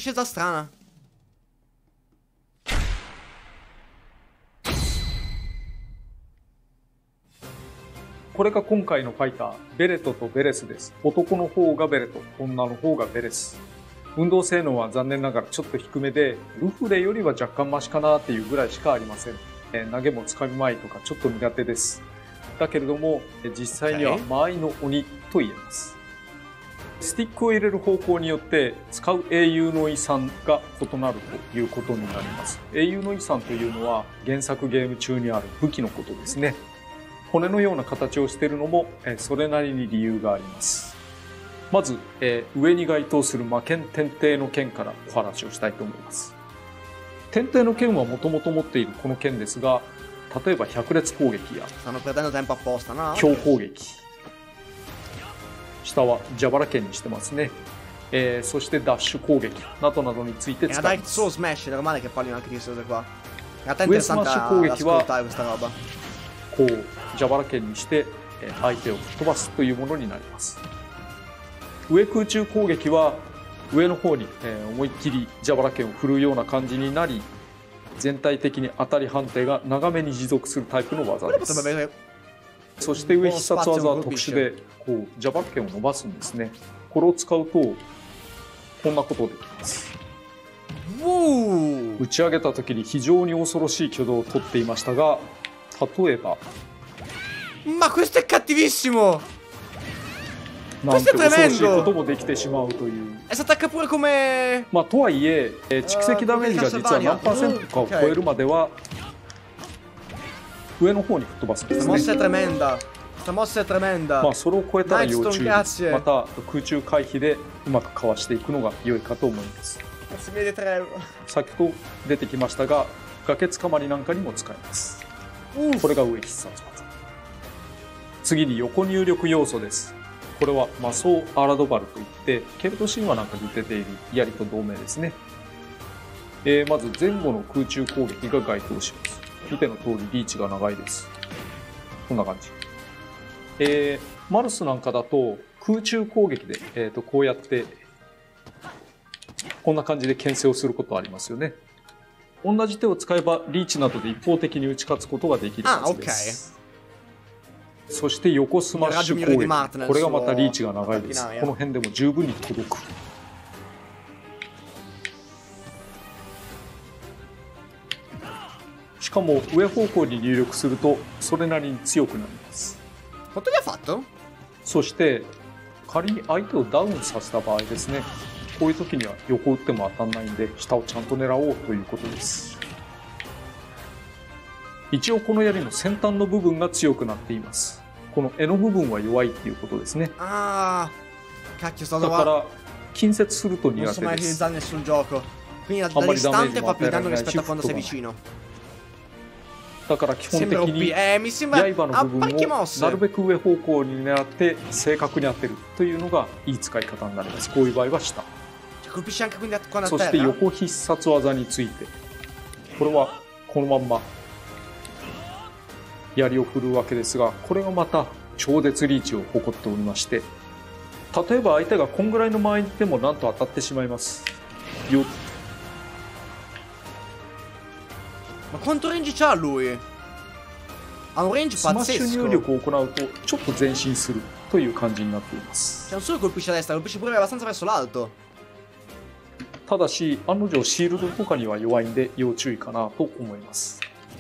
これが今回のファイター、ベレトとベレスです。男の方がベレト、女の方がベレス。運動性能は残念ながらちょっと低めで、ルフレよりは若干マシかなっていうぐらいしかありません。投げもつかみまいとかちょっと苦手です。だけれども、実際には間合いの鬼と言えます。スティックを入れる方向によって使う英雄の遺産が異なるということになります。英雄の遺産というのは原作ゲーム中にある武器のことですね。骨のような形をしているのもそれなりに理由があります。まず、上に該当する魔剣天帝の剣からお話をしたいと思います。天帝の剣はもともと持っているこの剣ですが、例えば百列攻撃や強攻撃、下は蛇腹剣にしてますね。そしてダッシュ攻撃などなどについて使います。上スマッシュ攻撃はこう蛇腹剣にして相手を吹っ飛ばすというものになります。上空中攻撃は上の方に思いっきり蛇腹剣を振るような感じになり、全体的に当たり判定が長めに持続するタイプの技です。そして上必殺技は特殊でこう蛇腹剣を伸ばすんですね。これを使うとこんなことができます。打ち上げた時に非常に恐ろしい挙動をとっていましたが、例えば Ma questo è cattivissimo! なんて恐ろしいこともできてしまうという。 E si attacca pure come... まあとはいえ、蓄積ダメージが実は何%かを超えるまでは上の方に吹っ飛ばすんですね。 Questa mossa è tremenda. Questa mossa è tremenda. まあそれを超えたら要注意です。また空中回避でうまくかわしていくのが良いかと思います。先ほど出てきましたが、崖つかまりなんかにも使えます。これが上必殺技。次に横入力要素です。これは魔装アラドバルといってケルト神話なんかに出ている槍と同名ですね。まず前後の空中攻撃が該当します。見ての通りリーチが長いです。こんな感じ。マルスなんかだと空中攻撃で、こうやってこんな感じで牽制をすることありますよね。同じ手を使えばリーチなどで一方的に打ち勝つことができるはずです。そして横スマッシュ攻撃、これがまたリーチが長いです。この辺でも十分に届く。しかも上方向に入力するとそれなりに強くなります。そして仮に相手をダウンさせた場合ですね、こういう時には横打っても当たんないんで下をちゃんと狙おうということです。一応この槍の先端の部分が強くなっています。この柄の部分は弱いっていうことですね。だから近接すると苦手です。あんまりダメージも与えられないし吹っ飛ばない。 だから基本的に刃の部分をなるべく上方向に狙って正確に当てるというのがいい使い方になります。こういう場合は下。そして横必殺技について、これはこのまんま槍を振るわけですが、これがまた超絶リーチを誇っておりまして、例えば相手がこんぐらいの間合いでもなんと当たってしまいますよ。 Quanto range c'ha lui? Ha un range スマッシュ入力を行うとちょっと前進するという感じになっています。 Non solo colpisce a destra, colpisce pure abbastanza verso l'alto. ただし案の定シールドとかには弱いんで要注意かなと思います。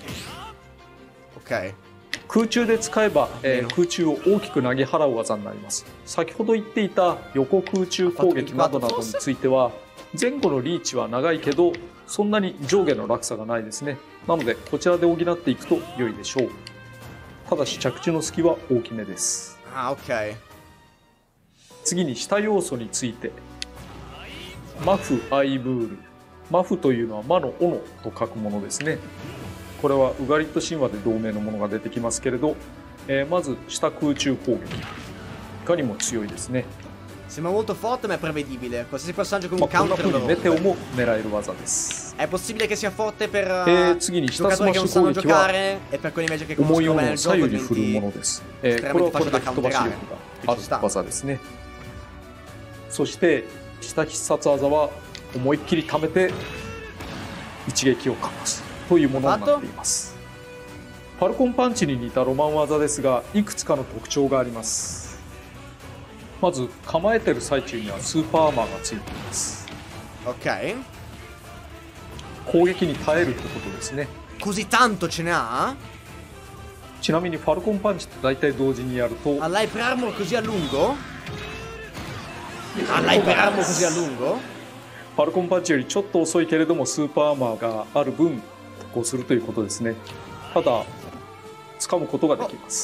OK。 空中で使えば、空中を大きく投げ払う技になります。先ほど言っていた横空中攻撃などなどについては前後のリーチは長いけどそんなに上下の落差がないですね。なのでこちらで補っていくと良いでしょう。ただし着地の隙は大きめです。 OK。 次に下要素について、マフ・アイブール。マフというのは魔の斧と書くものですね。これはウガリット神話で同名のものが出てきますけれど、まず下空中攻撃、いかにも強いですね。 Sembra molto forte ma è prevedibile. Qualsiasi personaggio con un こんな counter 風 lo にメテオ rompe. も狙える技です。 È possibile che sia forte per 次に下スマ giocatori ッ che シ non ュ sanno 攻撃は giocare e per quelli invece che 思い conoscono よう bene の il 左 gioco 右に振るも diventi のです。これはこれで吹っ飛ばし力がある技ですね。そして下必殺技は思いっきり溜めて一撃をかますというものになっています。ファルコンパンチに似たロマン技ですがいくつかの特徴があります。まず構えてる最中にはスーパーアーマーがついています。 Ok. 攻撃に耐えるってことですね。 Così tanto ce ne ha? ちなみにファルコンパンチと大体同時にやると Ha l'hyper armor così a lungo? Ha l'hyper armor così a lungo? ファルコンパンチよりちょっと遅いけれどもスーパーアーマーがある分特攻するということですね。ただ掴むことができます。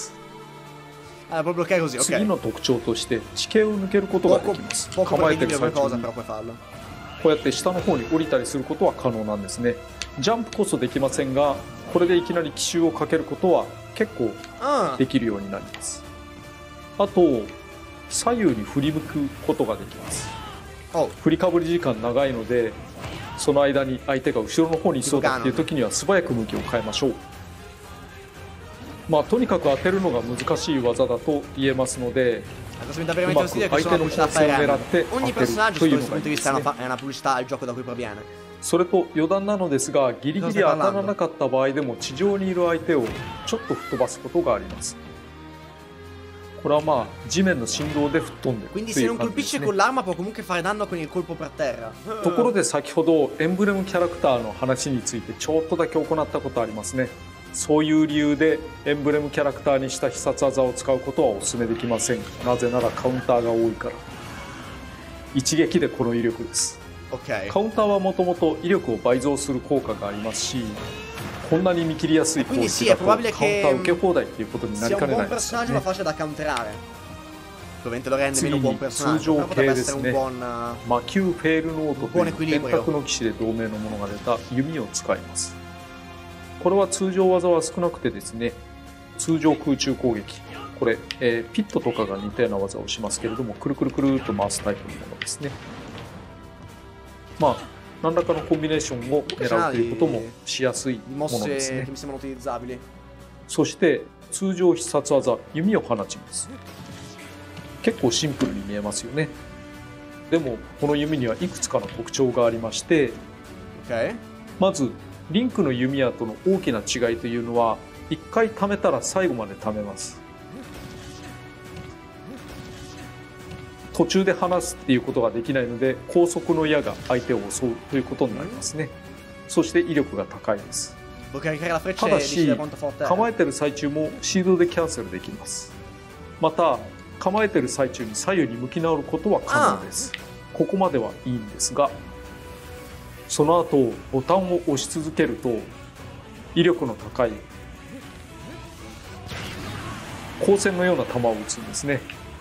Ah, proprio che è così, 次 ok. の特徴として地形を抜けることができます。 Poco 構えてる prevedibile 最 come 中 cosa, に però puoi farlo. こうやって下の方に降りたりすることは可能なんですね。ジャンプこそできませんがこれでいきなり奇襲をかけることは結構 Ah, できるようになります。あと左右に振り向くことができます。 oh, 振りかぶり時間長いのでその間に相手が後ろの方にいそうだっていう時には素早く向きを変えましょう。まあとにかく当てるのが難しい技だと言えますので la cosa mi dà veramente fastidio è che sono una pubblicità Fire Emblem. Ogni personaggio sotto questo punto di vista è una pubblicità al gioco da cui proviene. それと余談なのですがギリギリ当たらなかった場合でも地上にいる相手をちょっと吹っ飛ばすことがあります。これはまあ地面の振動で吹っ飛んでる Quindi と se いう non 感じです colpisce ね。 con l'arma può comunque fare danno con il colpo per terra. ところで先ほどエンブレムキャラクターの話についてちょっとだけ行ったことありますね。そういう理由でエンブレムキャラクターにした必殺技を使うことはお勧めできません。なぜならカウンターが多いから。一撃でこの威力です。 Ok. カウンターはもともと威力を倍増する効果がありますしこんなに見切りやすい攻撃だとカウンター受け放題ということになり Sia か un ねない buon ですから personaggio ね ma facile da counterare. Ovviamente lo rende 次 meno に buon 通 personaggio. 常 Però 系 potrebbe で essere す un ね。 buon. 魔球フェールノートという Buon equilibrio 電卓の騎士で同名のものが出た弓を使います。これは通常技は少なくてですね通常空中攻撃これ、ピットとかが似たような技をしますけれどもくるくるくるっと回すタイプのものですね。まあ何らかのコンビネーションを狙うということもしやすいものです Mosse ね che。mi sembrano utilizzabili. そして通常必殺技弓を放ちます。結構シンプルに見えますよね。でもこの弓にはいくつかの特徴がありまして Ok. まずリンクの弓矢との大きな違いというのは一回溜めたら最後まで溜めます。途中で離すっていうことができないので高速の矢が相手を襲うということになりますね。そして威力が高いです。 Puoi caricare la freccia た e だ decidere し quanto forte è. 構えてる最中もシールドでキャンセルできます。また構えてる最中に左右に向き直ることは可能です。ここまではいいんですがその後ボタンを押し続けると威力の高い光線のような球を打つんですね。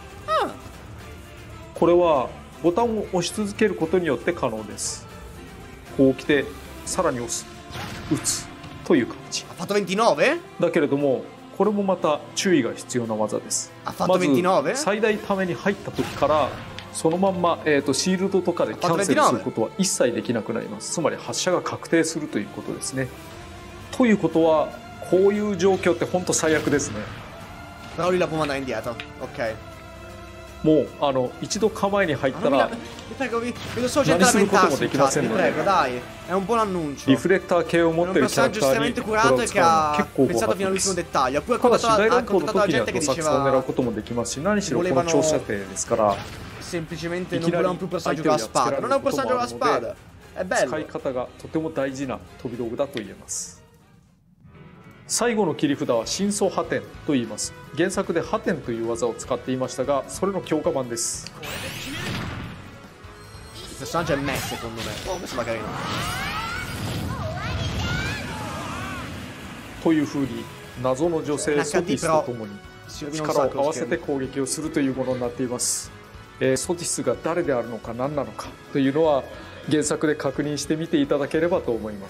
これはボタンを押し続けることによって可能です。こう来てさらに押す打つという感じ。 Ha fatto 29? だけれどもこれもまた注意が必要な技です。 Ha fatto 29? まず最大ために入った時からそのまんま、シールドとかでキャンセルすることは一切できなくなります。つまり発射が確定するということですね。ということはこういう状況って本当最悪ですね。 Però lui la può mandare indietro. Ok. もう一度構えに入ったら vedo solo gente lamentarsi in chat, vi prego, dai, è un buon annuncio. リフレクター系を持ってるキャラクターにこれを使うのは結構 pensato fino all'ultimo dettaglio. Ha pure ただし大乱闘の contattato la 時には gente che どさくさを狙う diceva こともできますし、何しろこの長射程ですから semplicemente non volevano più un personaggio con la spada. Non è un personaggio con la spada. È 使い bello. 方がとても大事な飛び道具だと言えます。最後の切り札は真相破天と言います。原作で破天という技を使っていましたが、それの強化版です。 Il personaggio è me secondo me. Oh, questo va carino. という風に謎の女性ソティスとともに力を合わせて攻撃をするというものになっています。ソティスが誰であるのか何なのかというのは原作で確認してみていただければと思います。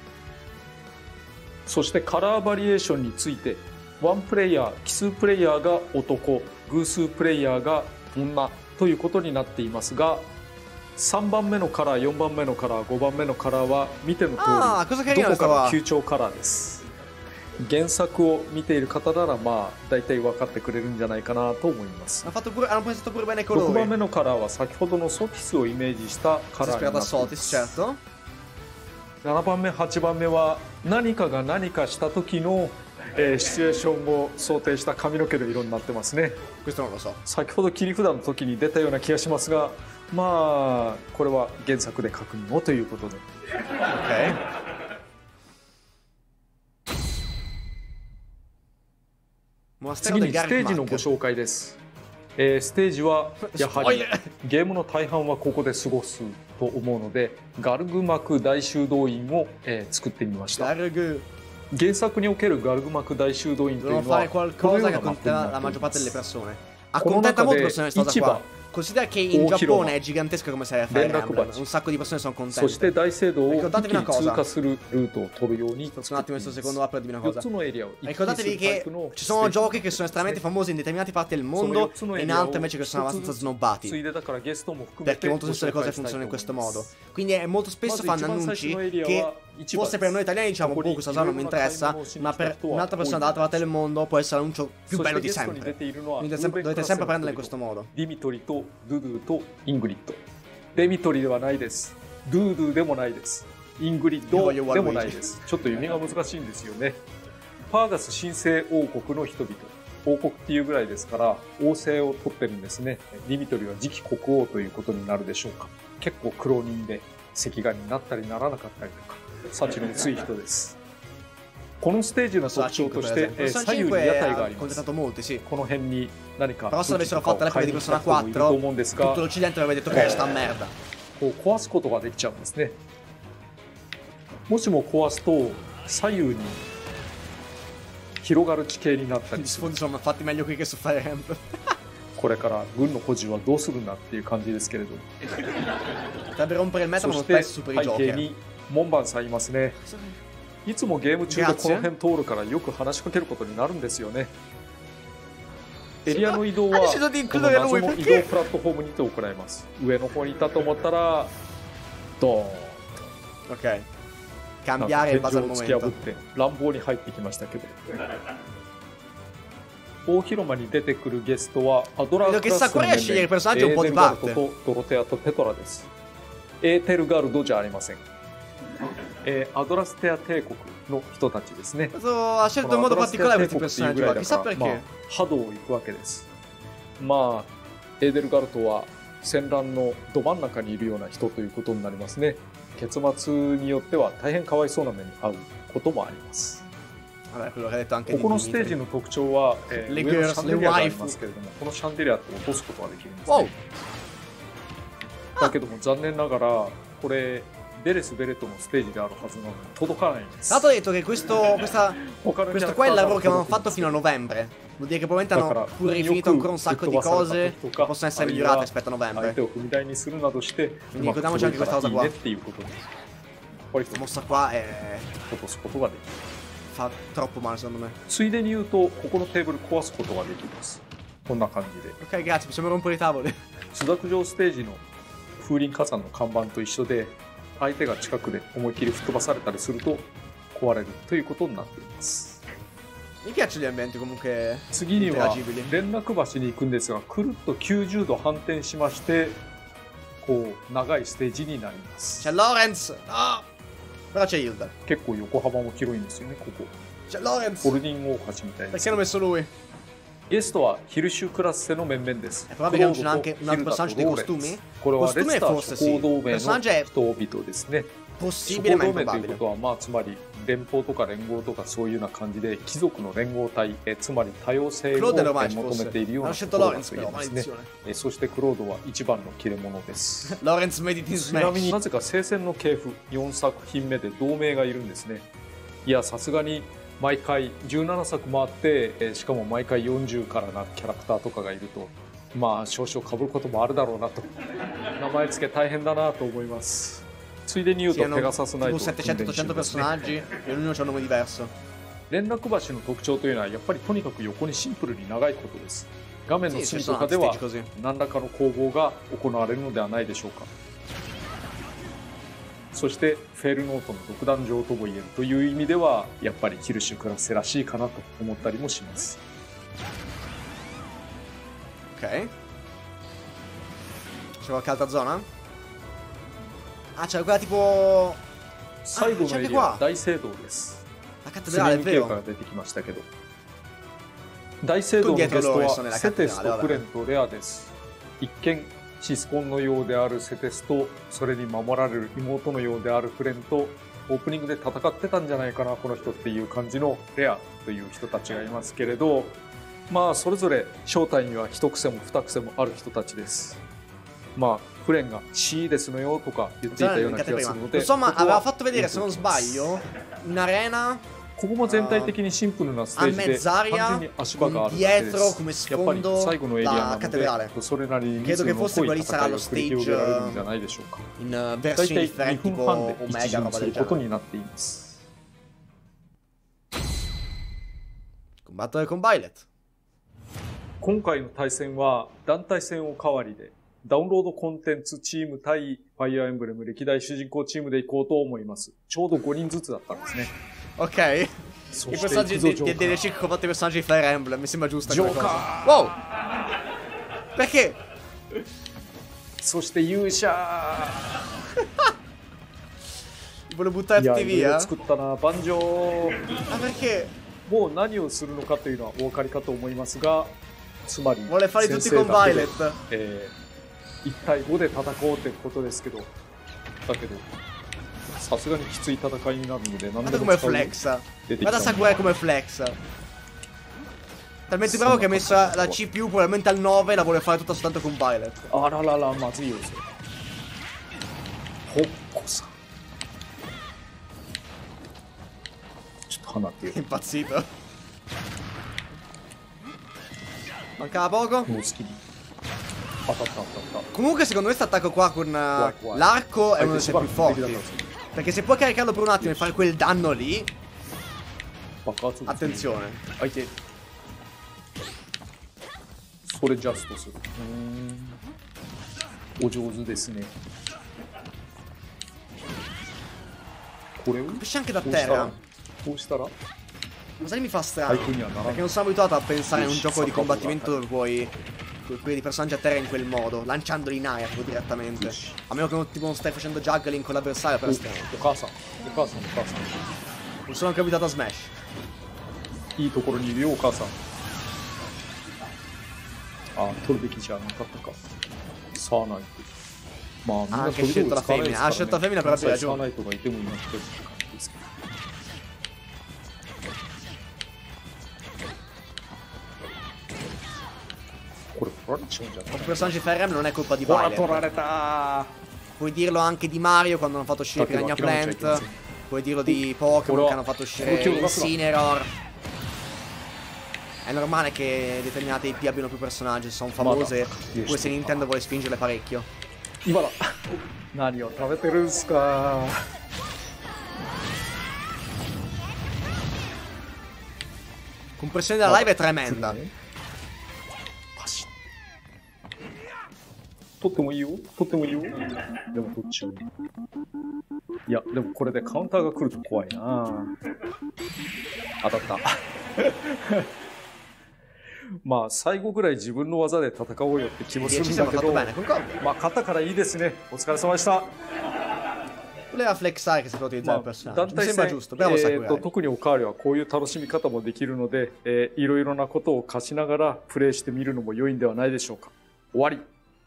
そしてカラーバリエーションについてワンプレイヤー奇数プレイヤーが男偶数プレイヤーが女ということになっていますが、3番目のカラー4番目のカラー5番目のカラーは見ての通りどこかの級長カラーです。原作を見ている方ならまあ大体分かってくれるんじゃないかなと思います。6番目のカラーは先ほどのソティスをイメージしたカラーになっています。7番目8番目は何かが何かした時の、シチュエーションを想定した髪の毛の色になってますね。先ほど切り札の時に出たような気がしますが、まあこれは原作で確認をということで、次にステージのご紹介です。ステージはやはりゲームの大半はここで過ごすと思うのでガルグマク大修道院を、作ってみました。原作におけるガルグマク大修道院というのはこのようなマップになっています。この中で市場 Considera che in Giappone è gigantesco come sai a fare Emblem. Un sacco di persone sono contente. そして大聖堂を一気に通過するルートを取るように un attimo questo secondo va per dirvi una cosa. Ricordatevi che ci sono giochi che sono estremamente famosi in determinate parti del mondo e in altre invece che sono abbastanza snobbati. Perché molto spesso le cose funzionano in questo modo. Quindi molto spesso fanno annunci che forse per noi italiani diciamo boh questa zona non mi interessa, ma per un'altra persona dall'altra parte del mondo può essere l'annuncio più bello di sempre. Quindi dovete sempre prenderla in questo modo. ドゥドゥとイングリッド。デミトリではないです。ドゥドゥでもないです。イングリッドでもないです。ちょっと読みが難しいんですよね。パーガス神聖王国の人々。王国っていうぐらいですから王政を取ってるんですね。ディミトリは次期国王ということになるでしょうか。結構苦労人で石眼になったりならなかったりとか幸の薄い人です。このステージの特徴として左右に屋台があります。この辺に何か買いに来た人もいると思うんですが、こう壊すことができちゃうんですね。もしも壊すと左右に広がる地形になったりする。これから軍の保持はどうするんだっていう感じですけれども。そして背景に門番さんいますね。いつもゲーム中でこの辺通るからよく話しかけることになるんですよね。エリアの移動はこの謎の移動プラットフォームにて行います。上の方にいたと思ったらドーンと天井を突き破って乱暴に入ってきましたけど、大広間に出てくるゲストはアドラークラスの面々、エーテルガルドとドロテアとペトラです。エーテルガルドじゃありません。アドラステア帝国の人たちですね。このアドラステア帝国っていうぐらいだから、波動を行くわけです。まあエーデルガルトは戦乱のど真ん中にいるような人ということになりますね。結末によっては大変かわいそうな目に遭うこともあります。ここのステージの特徴は、上のシャンデリアがありますけれども、このシャンデリアって落とすことができるんですね。だけども残念ながらこれベレス・ベレットのステージであるはずなのに届かないんです。 Dato detto che questo qua è il lavoro che avevano fatto fino a novembre. Vuol dire che probabilmente hanno pure rifinito ancora un sacco di cose che possono essere migliorate rispetto a novembre. Quindi ricordiamoci anche questa cosa qua. ぱり questa mossa qua è 落とすことができる。 fa troppo male secondo me. ついでに言うと、ここのテーブル壊すことができます。こんな感じで。 Ok, grazie, possiamo rompere i tavoli. 朱雀城ステージの風林火山の看板と一緒で、相手が近くで思いっきり吹っ飛ばされたりすると壊れるということになっています。 Mi piacciono gli ambienti comunque 次には interagibili. 連絡橋に行くんですが、くるっと90度反転しまして、こう長いステージになります。 C'è Lorenz! No! Però c'è Hilda. 結構横幅も広いんですよね、ここ。 C'è Lorenz! ホルディング大橋みたいで Perché す。 hanno messo lui? ゲストはヒルシュクラッセの面々です。 È probabile che non c'è anche un altro personaggio dei costumi? これはレスター forse 諸 sì. 行同盟の Personaggio è 人々ですね。諸 possibile 行 ma 同盟というこ improbabile. とは、まあつまり連邦とか連合とかそういうような感じで貴族の連合体、つまり多様性を Claude è ormai 求めているよう Hanno なと scelto ころだ Lorenz と言い però, ますね。 maledizione. そしてクロードは一番の切れ者です。 Lorenz Medit in ちなみに Smash. なぜか聖戦の系譜4作品目で同盟がいるんですね。いやさすがに毎回17作もあって、しかも毎回40からなキャラクターとかがいると、まあ少々被ることもあるだろうなと、名前付け大変だなと思います。ついでに言うと Sì, ペ hanno ガサスナイト tipo 700-800 personaggi e ognuno ha un nome diverso. 連絡橋の特徴というのはやっぱりとにかく横にシンプルに長いことです。画面の隅とかでは何らかの攻防が行われるのではないでしょうか。そしてフェルノートの独壇場とも言えるという意味ではやっぱりヒルシュクラッセらしいかなと思ったりもします。 Ok. C'è qualche altra zona? Ah, c'è quella tipo... 最後のエリアは大聖堂です。 La ス cattedrale, ネ è ム系か vero? ら出てきましたけど、大聖堂のゲストはセテスとクレンとレアです。一見シスコンのようであるセテスと、それに守られる妹のようであるクレンと、オープニングで戦ってたんじゃないかなこの人っていう感じのレアという人たちがいますけれど、まあそれぞれ正体には一癖も二癖もある人たちです。まあフレンが C ですのよとか言っていたような気がするので、 Insomma, aveva fatto vedere, se non sbaglio, un'arena ここも全体的にシンプルなステ a ージで単純 mezz'aria に足場があ con るだけで dietro す。 come やっぱり sfondo 最後のエリアな la ので cattedrale. それなりに Credo che リズムの forse 濃い quelli 戦い sarà が lo 繰り広げられるんじゃ stage ないでしょうか。 in 大 versioni 体 differenti 2分半 tipo で一 Omega 陣 roba す del ること genere. になっています。 Combattere con Violet. 今回の対戦は団体戦を代わりでダウンロードコンテンツチーム対ファイアーエンブレム歴代主人公チームでいこうと思います。ちょうど5人ずつだったんですね。 Ok. そ I して personaggi 行くぞ di DLC che combattono i personaggi di Fire Emblem. Mi sembra giusta come Gioca! cosa. Wow! Perché? そして勇者 Volevo buttare いや tutti いろいろ via? 作ったな盤上。 Ah, perché? もう何をするのかというのはお分かりかと思いますが、つまり Vuole farli 先 tutti 生 con だけで Violet. 1対5で戦おうってことですけど、だけどさすがにきつい戦いになるので何で Guarda も come 使う flexa. 出てき Guarda た Sakurai come flexa. Talmente bravo che ha messo la C+, probabilmente al 9 e la vuole fare tutta soltanto con Violet. あらららまずいよそれ。ほっこさんちょっと離れてよ。 Impazzito. Mancava poco. もう好きに当たった当たった。 Comunque secondo me questo attacco qua con Guai. l'arco è uno dei 相手 suoi più しばらく敵だ forti. ったんですよ。 Perché se puoi caricarlo per un attimo e fare quel danno lì, 爆発物 attenzione. 相手それジャストする。お上手ですね。これを Colpisce anche da こうしたら terra. こうしたら Ma sai che mi fa 相 strano? 手にはならな Perché い。 non sono abituato a pensare a un gioco di combattimento dove puoi quelli di personaggi a terra in quel modo, lanciandoli in aria proprio direttamente. A meno che non, tipo, non stai facendo juggling con l'avversario, però è strano. お母さんお母さんお母さん Non sono anche abituato a Smash. いいところにいるよお母さん。ああ取るべきじゃなかったか。サーナイト。まあみんな Ah, 飛 che び道具 scelto la 使わないです femmina. から Ah, ね。 scelto la femmina però サ hai ー ragione. ナイトがいてもいなくてって感じですけど。これ取られちゃうんじゃない Quattro personaggi di Fire Emblem non è colpa di ほら取ら Violet. れた Puoi dirlo anche di Mario quando hanno fatto uscire Piranha Plant. Puoi dirlo di Pokémon che hanno fatto uscire Incineroar. È normale che determinate IP abbiano più personaggi, sono famose. Queste Nintendo vuole spingerle parecchio. 今だ何を食べてるんすか compressione della live è tremenda. 取ってもいいよ、取ってもいいよ。でもどっちを。いや、でもこれでカウンターが来ると怖いな。当たった。まあ最後ぐらい自分の技で戦おうよって気もするんだけど、まあ勝ったからいいですね。お疲れ様でした。 団体戦、特におかわりはこういう楽しみ方もできるので、いろいろなことを貸しながらプレイしてみるのも良いんではないでしょうか。終わり。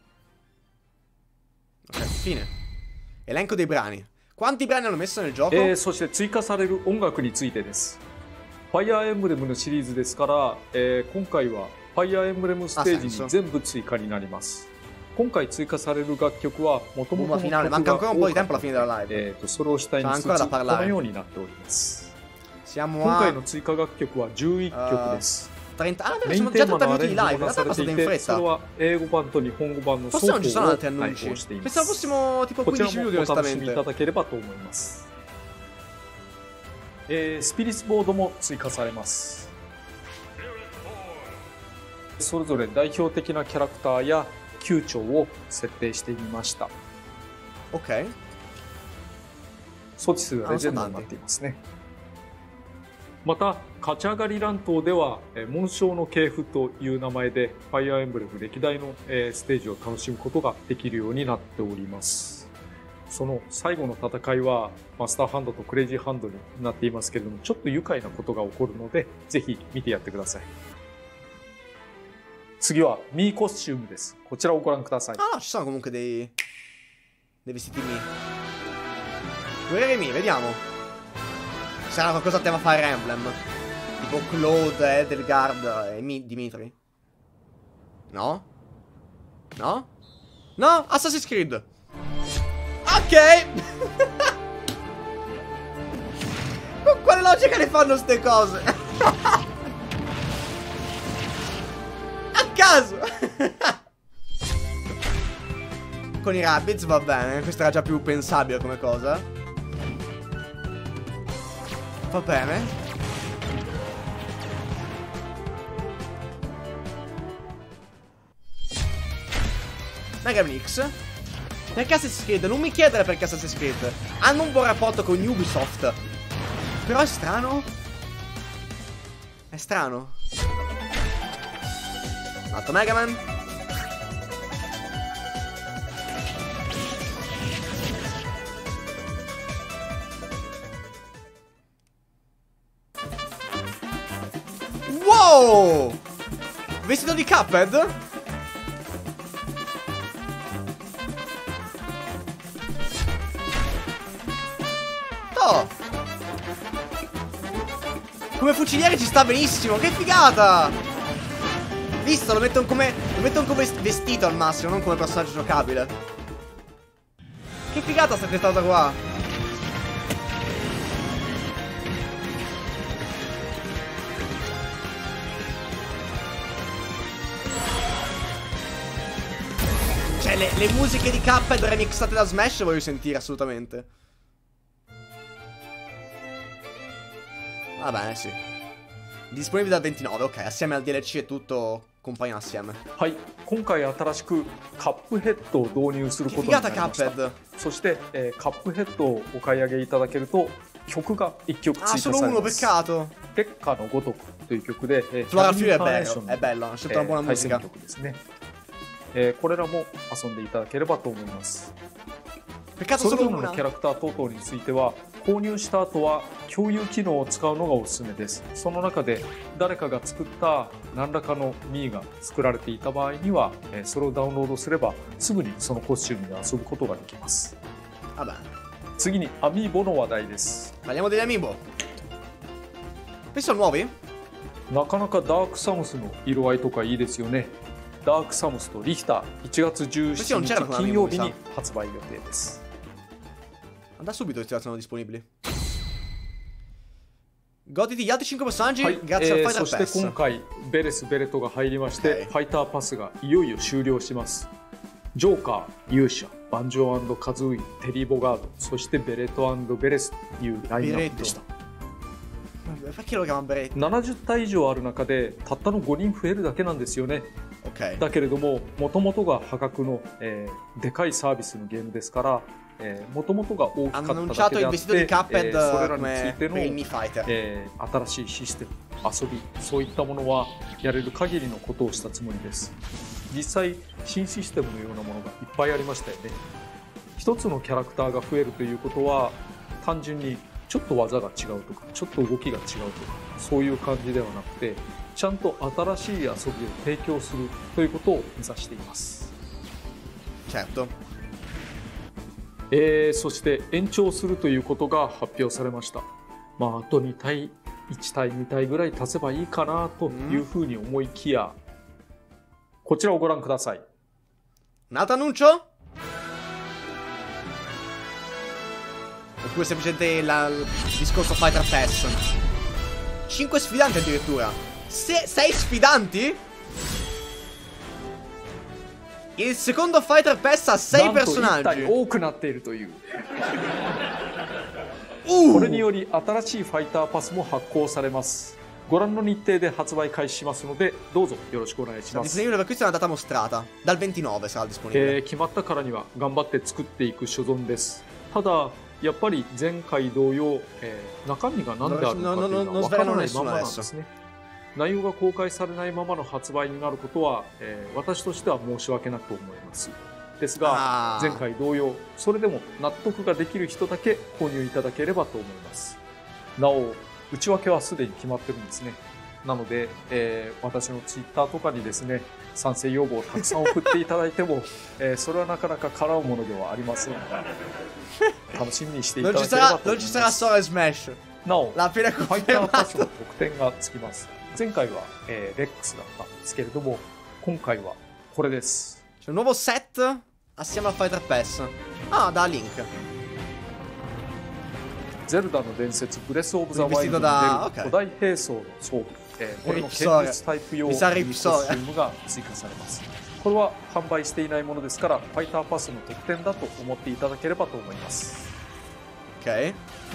Fine. Elenco dei brani. Quanti brani hanno messo nel gioco? そして追加される音楽についてです。ファイアーエンブレムのシリーズですから、今回はファイアーエンブレムステージに全部追加になります。今回追加される楽曲はもともとの曲が多かったので、それを主体にしつつこのようになっております。今回の追加楽曲は11曲です。メインテーマのアレンジもなされていて、それは英語版と日本語版の双方を配布しています。こちらもお楽しみいただければと思います。スピリスボードも追加されます。それぞれ代表的なキャラクターや級長を設定してみました。 OK。 措置数がレジェンドになっていますね。また勝ち上がり乱闘では紋章の系譜という名前でファイアーエンブレム歴代のステージを楽しむことができるようになっております。その最後の戦いはマスターハンドとクレイジーハンドになっていますけれども、ちょっと愉快なことが起こるのでぜひ見てやってください。次はミーコスチュームです。こちらをご覧ください。 Ah, ci sono comunque dei vestiti Mi. Guerrieri Mi, vediamo. Sarà qualcosa a tema Fire Emblem. Tipo Claude, Edelgard e Dimitri. No? No? No? Assassin's Creed. Ok! Con quale logica le fanno ste cose? A caso! Con i Rabbids va bene, questa era già più pensabile come cosa. Va bene. Mega Man X. Perché Assassin's Creed? Non mi chiedere perché Assassin's Creed. Hanno un buon rapporto con Ubisoft. Però è strano. È strano. Un altro Mega Man. Wow! Vestito di Cuphead? Oh! Come fuciliere ci sta benissimo, che figata! Visto, lo mettono come vestito al massimo, non come personaggio giocabile. Che figata sta testata qua! Cioè, le musiche di Cuphead remixate da Smash voglio sentire assolutamente. Va bene, sì. Disponibile dal 29, ok, assieme al DLC e tutto compaiono assieme. はい、今回新しくカップヘッドを導入することになりました。そして、カップヘッドをお買い上げいただけると曲が1曲追加されます。月下のごとくという曲で、 Floral Fury è bello, hanno scelto una buona musica. 曲ですね。これらも遊んでいただければと思います。それぞれのキャラクター等々については購入した後は共有機能を使うのがおすすめです。その中で誰かが作った何らかのミーが作られていた場合にはそれをダウンロードすればすぐにそのコスチュームで遊ぶことができます。次にアミーボの話題です。 Parliamo degli Amiibo. Questi sono nuovi? なかなかダークサムスの色合いとかいいですよね。ダークサムスとリヒター1月17日金曜日に発売予定です。 Da subito sono disponibili. Goditi gli altri 5 personaggi grazie al Fighter Pass. そして今回ベレス・ベレトが入りまして、ファイターパスがいよいよ終了します。ジョーカー、勇者、バンジョー&カズーイ、テリー・ボガード、そしてベレト&ベレスというラインナップでした。 perché lo chiama Beretta? 70体以上ある中でたったの5人増えるだけなんですよね。 Okay. だけれども、もともとが破格の、でかいサービスのゲームですから、もともとが大きかっただけであって、それらについての、新しいシステム、遊び、そういったものはやれる限りのことをしたつもりです。実際、新システムのようなものがいっぱいありましたよね。一つのキャラクターが増えるということは、単純にちょっと技が違うとか、ちょっと動きが違うとか、そういう感じではなくて、ちゃんと新しい遊びを提供するということを目指しています。 Certo. そして延長するということが発表されました。まあ、あと2体、1体、2体ぐらい足せばいいかなというふうに思いきや、こちらをご覧ください。 Un altro annuncio? Oppure semplicemente il discorso Fighter Pass? 5 sfidanti addirittura. 6 sfidanti? Il secondo Fighter Pass ha 6 personaggi. 多くなっているという。これにより新しいファイターパスも発行されます。ご覧の日程で発売開始しますので、どうぞよろしくお願いします。 Disponibile per acquisto è una data mostrata. Dal 29 sarà disponibile. 決まったからには頑張って作っていく所存です。ただやっぱり前回同様、中身が何であるのかというのは分からないままなんですね。内容が公開されないままの発売になることは、私としては申し訳なく思います。ですが前回同様、それでも納得ができる人だけ購入いただければと思います。なお内訳はすでに決まってるんですね。なので、私のツイッターとかにですね、賛成要望をたくさん送っていただいても、それはなかなか叶うものではありませんが、楽しみにしていただければと思います。なお、ファイターパスの特典がつきます。前回は、レックスだったんですけれども、今回はこれです。 C'è un nuovo set assieme al Fighter Pass. Ah, da Link. ゼルダの伝説ブレスオブザワイルドに出る古代兵装の装具、これの現実タイプ用コスチュームが追加されます。これは販売していないものですから、ファイターパスの特典だと思っていただければと思います。 Ok.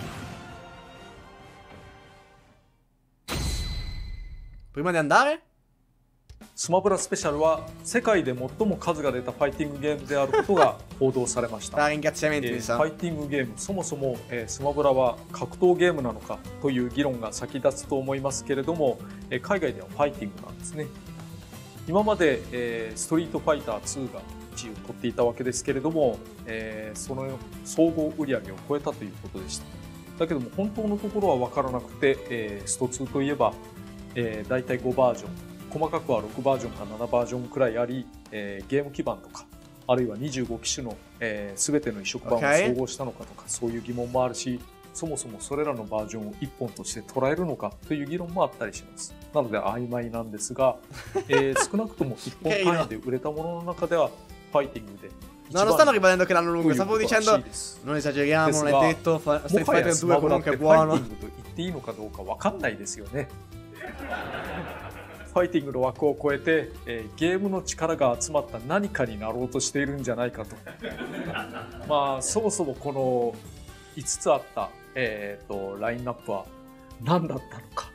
Prima di andare? スマブラスペシャルは世界で最も数が出たファイティングゲームであることが報道されました。ファイティングゲーム、そもそも、スマブラは格闘ゲームなのかという議論が先立つと思いますけれども、海外ではファイティングなんですね。今まで、ストリートファイター2が1位を取っていたわけですけれども、その総合売上を超えたということでした。だけども本当のところは分からなくて、スト2といえば、だいたい5バージョン、細かくは6バージョンか7バージョンくらいあり、ゲーム基盤とかあるいは25機種の、全ての移植版を総合したのかとか、そういう疑問もあるし、そもそもそれらのバージョンを1本として捉えるのかという議論もあったりします。なので曖昧なんですが、少なくとも1本単位で売れたものの中ではファイティングで No, non stanno ribadendo che l'hanno lungo, stavo dicendo non esageriamo, non è detto, Street Fighter 2 è comunque buono. ファイティングと言っていいのかどうか分かんないですよね。ファイティングの枠を超えて、ゲームの力が集まった何かになろうとしているんじゃないかと。まあそもそもこの5つあった、ラインナップは何だったのか、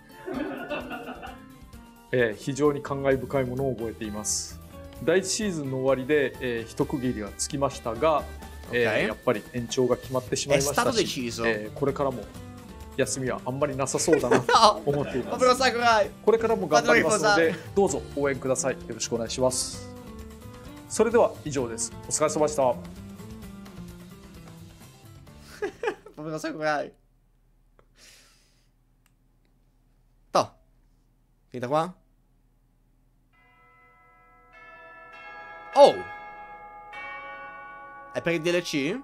非常に感慨深いものを覚えています。第1シーズンの終わりで、一区切りはつきましたが、やっぱり延長が決まってしまいましたし、これからも休みはあんまりなさそうだなと思っています。これからも頑張りますので、どうぞ応援ください。よろしくお願いします。それでは以上です。お疲れ様でした。 Povero Sakurai. Toh. Finita qua? Oh! È per il DLC?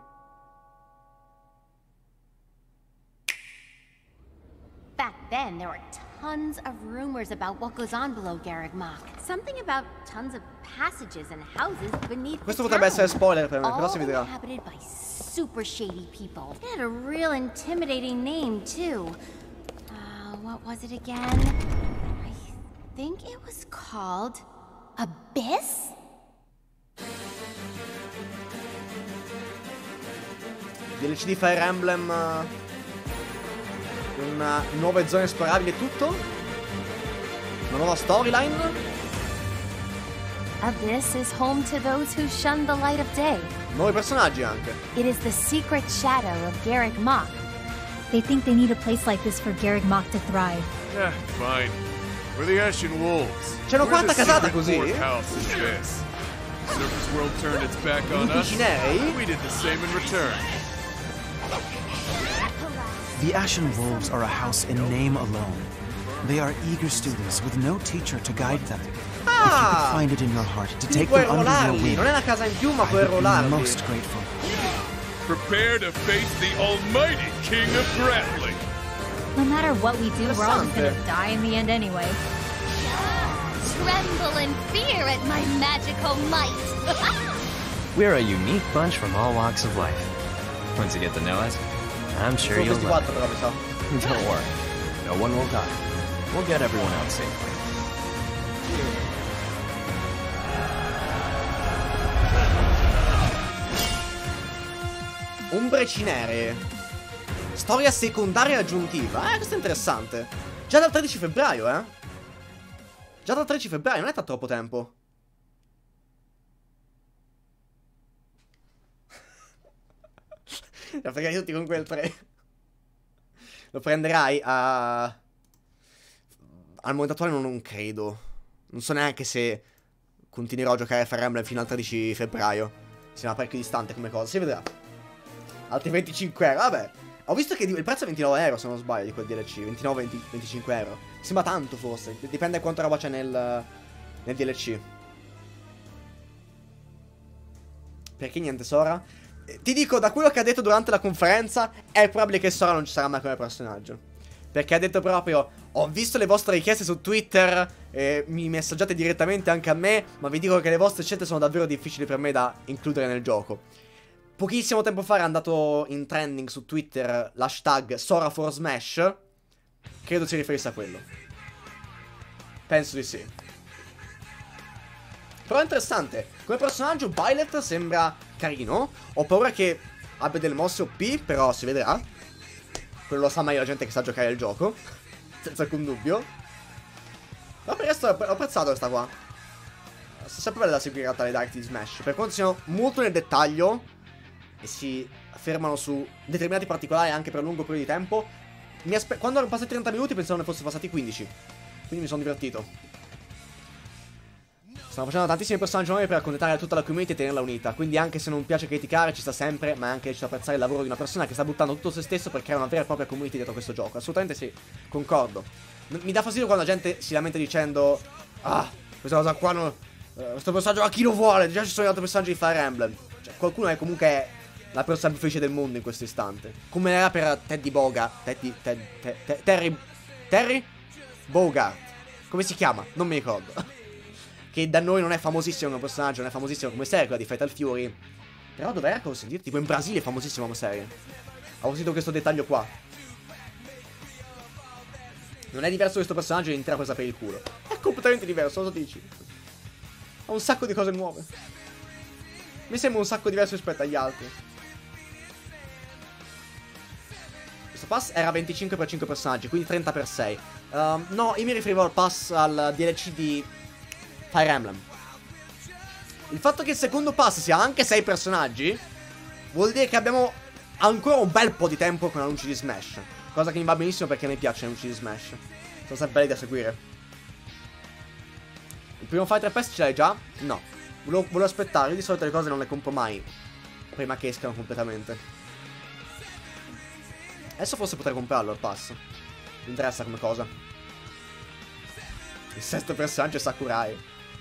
Back then, there were tons of rumors about what goes on below Garreg Mach. Something about tons of passages and houses beneath the Questo potrebbe essere spoiler per me, però si all vedrà. inhabited by super shady people. It had a real intimidating name, too. What was it again? I think it was called Abyss? DLC di Fire Emblem nuove zone esplorabili e tutto. Una nuova storyline. Abyss is home to those who shun the light of day. Nuovi personaggi anche. It is the secret shadow of Garreg Mach. They think they need a place like this for Garreg Mach to thrive. Yeah, fine. We're the Ashen Wolves. C'hanno quanta casata così? Surface World turned its back on us. We did the same in return. The Ashen Wolves are a house in name alone. They are eager students with no teacher to guide them. If you could find it in your heart to take them under your wing, non è una casa in più, ma puoi I would be rollarli. most grateful. Prepare to face the almighty King of Grappling. No matter what we do, we're all just gonna die in the end anyway. Tremble in fear at my magical might. We're a unique bunch from all walks of life. Once you get to know us, I'm sure you'll love it. Don't worry, no one will die. We'll get everyone out safely. Ombre Cinere. Storia secondaria aggiuntiva. Questo è interessante. Già dal 13 febbraio, Già dal 13 febbraio, non è da troppo tempo. La fregare tutti con quel 3. Lo prenderai a... Al momento attuale non credo. Non so neanche se continuerò a giocare a Fire Emblem fino al 13 febbraio. Sembra parecchio distante come cosa, si vedrà. Altri 25 euro, vabbè. Ho visto che il prezzo è 29 euro se non sbaglio di quel DLC. 29-25 euro. Sembra tanto forse. Dipende da quanta roba c'è nel DLC. Perché niente Sora? Ti dico, da quello che ha detto durante la conferenza, è probabile che Sora non ci sarà mai come personaggio. Perché ha detto proprio: ho visto le vostre richieste su Twitter, mi messaggiate direttamente anche a me, ma vi dico che le vostre scelte sono davvero difficili per me da includere nel gioco. Pochissimo tempo fa è andato in trending su Twitter l'hashtag Sora for Smash. Credo si riferisse a quello. Penso di sì. Però è interessante. Come personaggio Violet sembra carino. Ho paura che abbia delle mosse OP, però si vedrà. Quello lo sa meglio la gente che sa giocare il gioco. Senza alcun dubbio. Ma per il resto ho apprezzato questa qua. Sta sempre bella da seguire in realtà le direct di Smash. Per quanto siano molto nel dettaglio e si fermano su determinati particolari anche per un lungo periodo di tempo. Quando erano passati 30 minuti pensavo ne fossero passati 15. Quindi mi sono divertito. Stanno facendo tantissimi personaggi nuovi per accontentare tutta la community e tenerla unita. Quindi anche se non piace criticare ci sta sempre, ma anche ci sta apprezzare il lavoro di una persona che sta buttando tutto se stesso per creare una vera e propria community dietro questo gioco. Assolutamente sì, concordo. Mi dà fastidio quando la gente si lamenta dicendo: ah, questa cosa qua non... questo personaggio a chi lo vuole? Già ci sono gli altri personaggi di Fire Emblem. Cioè, qualcuno è comunque la persona più felice del mondo in questo istante. Come era per Teddy Bogart. Terry Bogart. Come si chiama? Non mi ricordo. Che da noi non è famosissimo come personaggio, non è famosissimo come serie, quella di Fatal Fury. Però dov'era che ho sentito? Tipo in Brasile è famosissima come serie. Ho sentito questo dettaglio qua. Non è diverso questo personaggio e l'intera cosa per il culo. È completamente diverso, cosa dici? Ha un sacco di cose nuove. Mi sembra un sacco diverso rispetto agli altri. Questo pass era 25 per 5 personaggi, quindi 30 per 6. No, io mi riferivo al pass, al DLC di Fire Emblem. Il fatto che il secondo pass sia anche 6 personaggi vuol dire che abbiamo ancora un bel po' di tempo con l'annuncio di Smash. Cosa che mi va benissimo perché mi piace l'annuncio di Smash. Sono sempre belli da seguire. Il primo Fighter Pass ce l'hai già? No. Volevo aspettare, io di solito le cose non le compro mai prima che escano completamente. Adesso forse potrei comprarlo il pass. Mi interessa come cosa. Il sesto personaggio è Sakurai.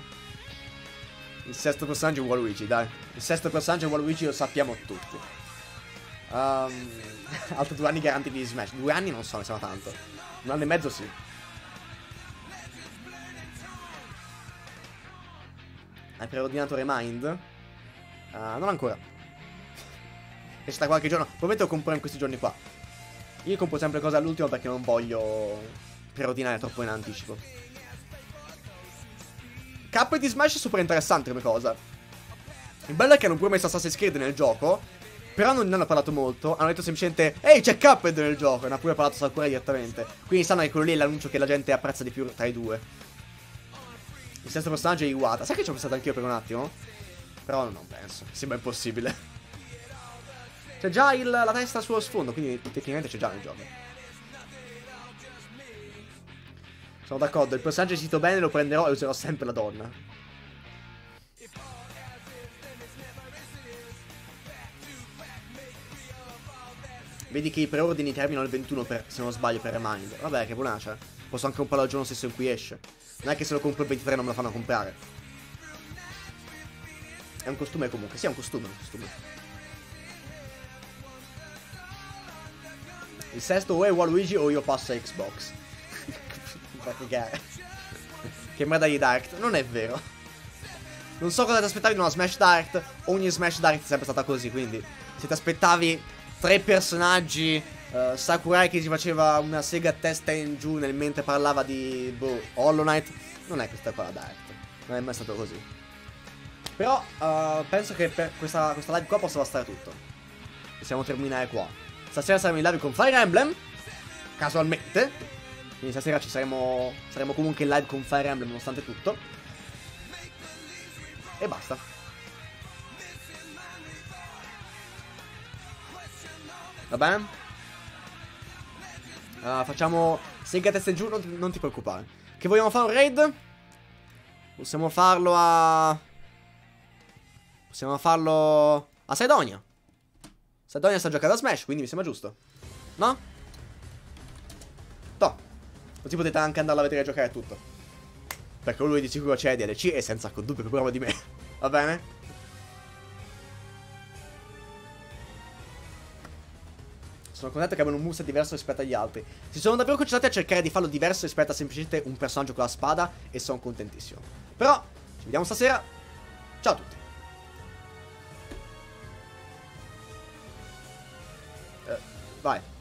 Il sesto personaggio è Waluigi, dai. Il sesto personaggio è Waluigi, lo sappiamo tutti. Altri 2 anni garantiti di Smash. 2 anni non so, ne sono tanto. 1 anno e mezzo sì. Hai preordinato Remind? Non ancora. Esce da qualche giorno. Prometto che lo comprerò in questi giorni qua. Io compro sempre cose all'ultimo perché non voglio preordinare troppo in anticipo. Cuphead di Smash è super interessante come cosa. Il bello è che hanno pure messo Assassin's Creed nel gioco. Però non ne hanno parlato molto. Hanno detto semplicemente ehi, c'è Cuphead nel gioco. E non ha pure parlato Sakurai direttamente. Quindi sanno che quello lì è l'annuncio che la gente apprezza di più tra i due. Il sesto personaggio è Iwata. Sai che ci ho pensato anch'io per un attimo? Però non penso, sembra impossibile. C'è già la testa sullo sfondo, quindi tecnicamente c'è già nel gioco. Sono d'accordo, il personaggio è vestito bene, lo prenderò e userò sempre la donna. Vedi che i preordini terminano il 21 se non sbaglio per Remind. Vabbè, che buonaccia. Posso anche comprarlo il giorno stesso in cui esce. Non è che se lo compro il 23 non me lo fanno comprare. È un costume comunque, sì è un costume, Il sesto o è Waluigi o io passo a Xbox. Fa cagare. Che merda di Direct, non è vero. Non so cosa ti aspettavi in una Smash Direct. Ogni Smash Direct è sempre stata così, quindi se ti aspettavi 3 personaggi, Sakurai che si faceva una sega a testa in giù nel mentre parlava di Hollow Knight, non è questa qua la Direct. Non è mai stato così. Però penso che per questa live qua possa bastare tutto. Possiamo terminare qua. Stasera saremo in live con Fire Emblem, casualmente. Quindi stasera saremo comunque in live con Fire Emblem nonostante tutto. E basta. Va bene? Facciamo sega testa in giù, non ti preoccupare. Che vogliamo fare un raid? Possiamo farlo a Sidonia. Sidonia sta giocando a Smash, quindi mi sembra giusto. No? No. Così potete anche andarla a vedere giocare tutto. Perché lui di sicuro c'è DLC e senza alcun dubbio più bravo di me. Va bene? Sono contento che abbiano un moveset diverso rispetto agli altri. Si sono davvero concentrati a cercare di farlo diverso rispetto a semplicemente un personaggio con la spada. E sono contentissimo. Però, ci vediamo stasera. Ciao a tutti. Vai.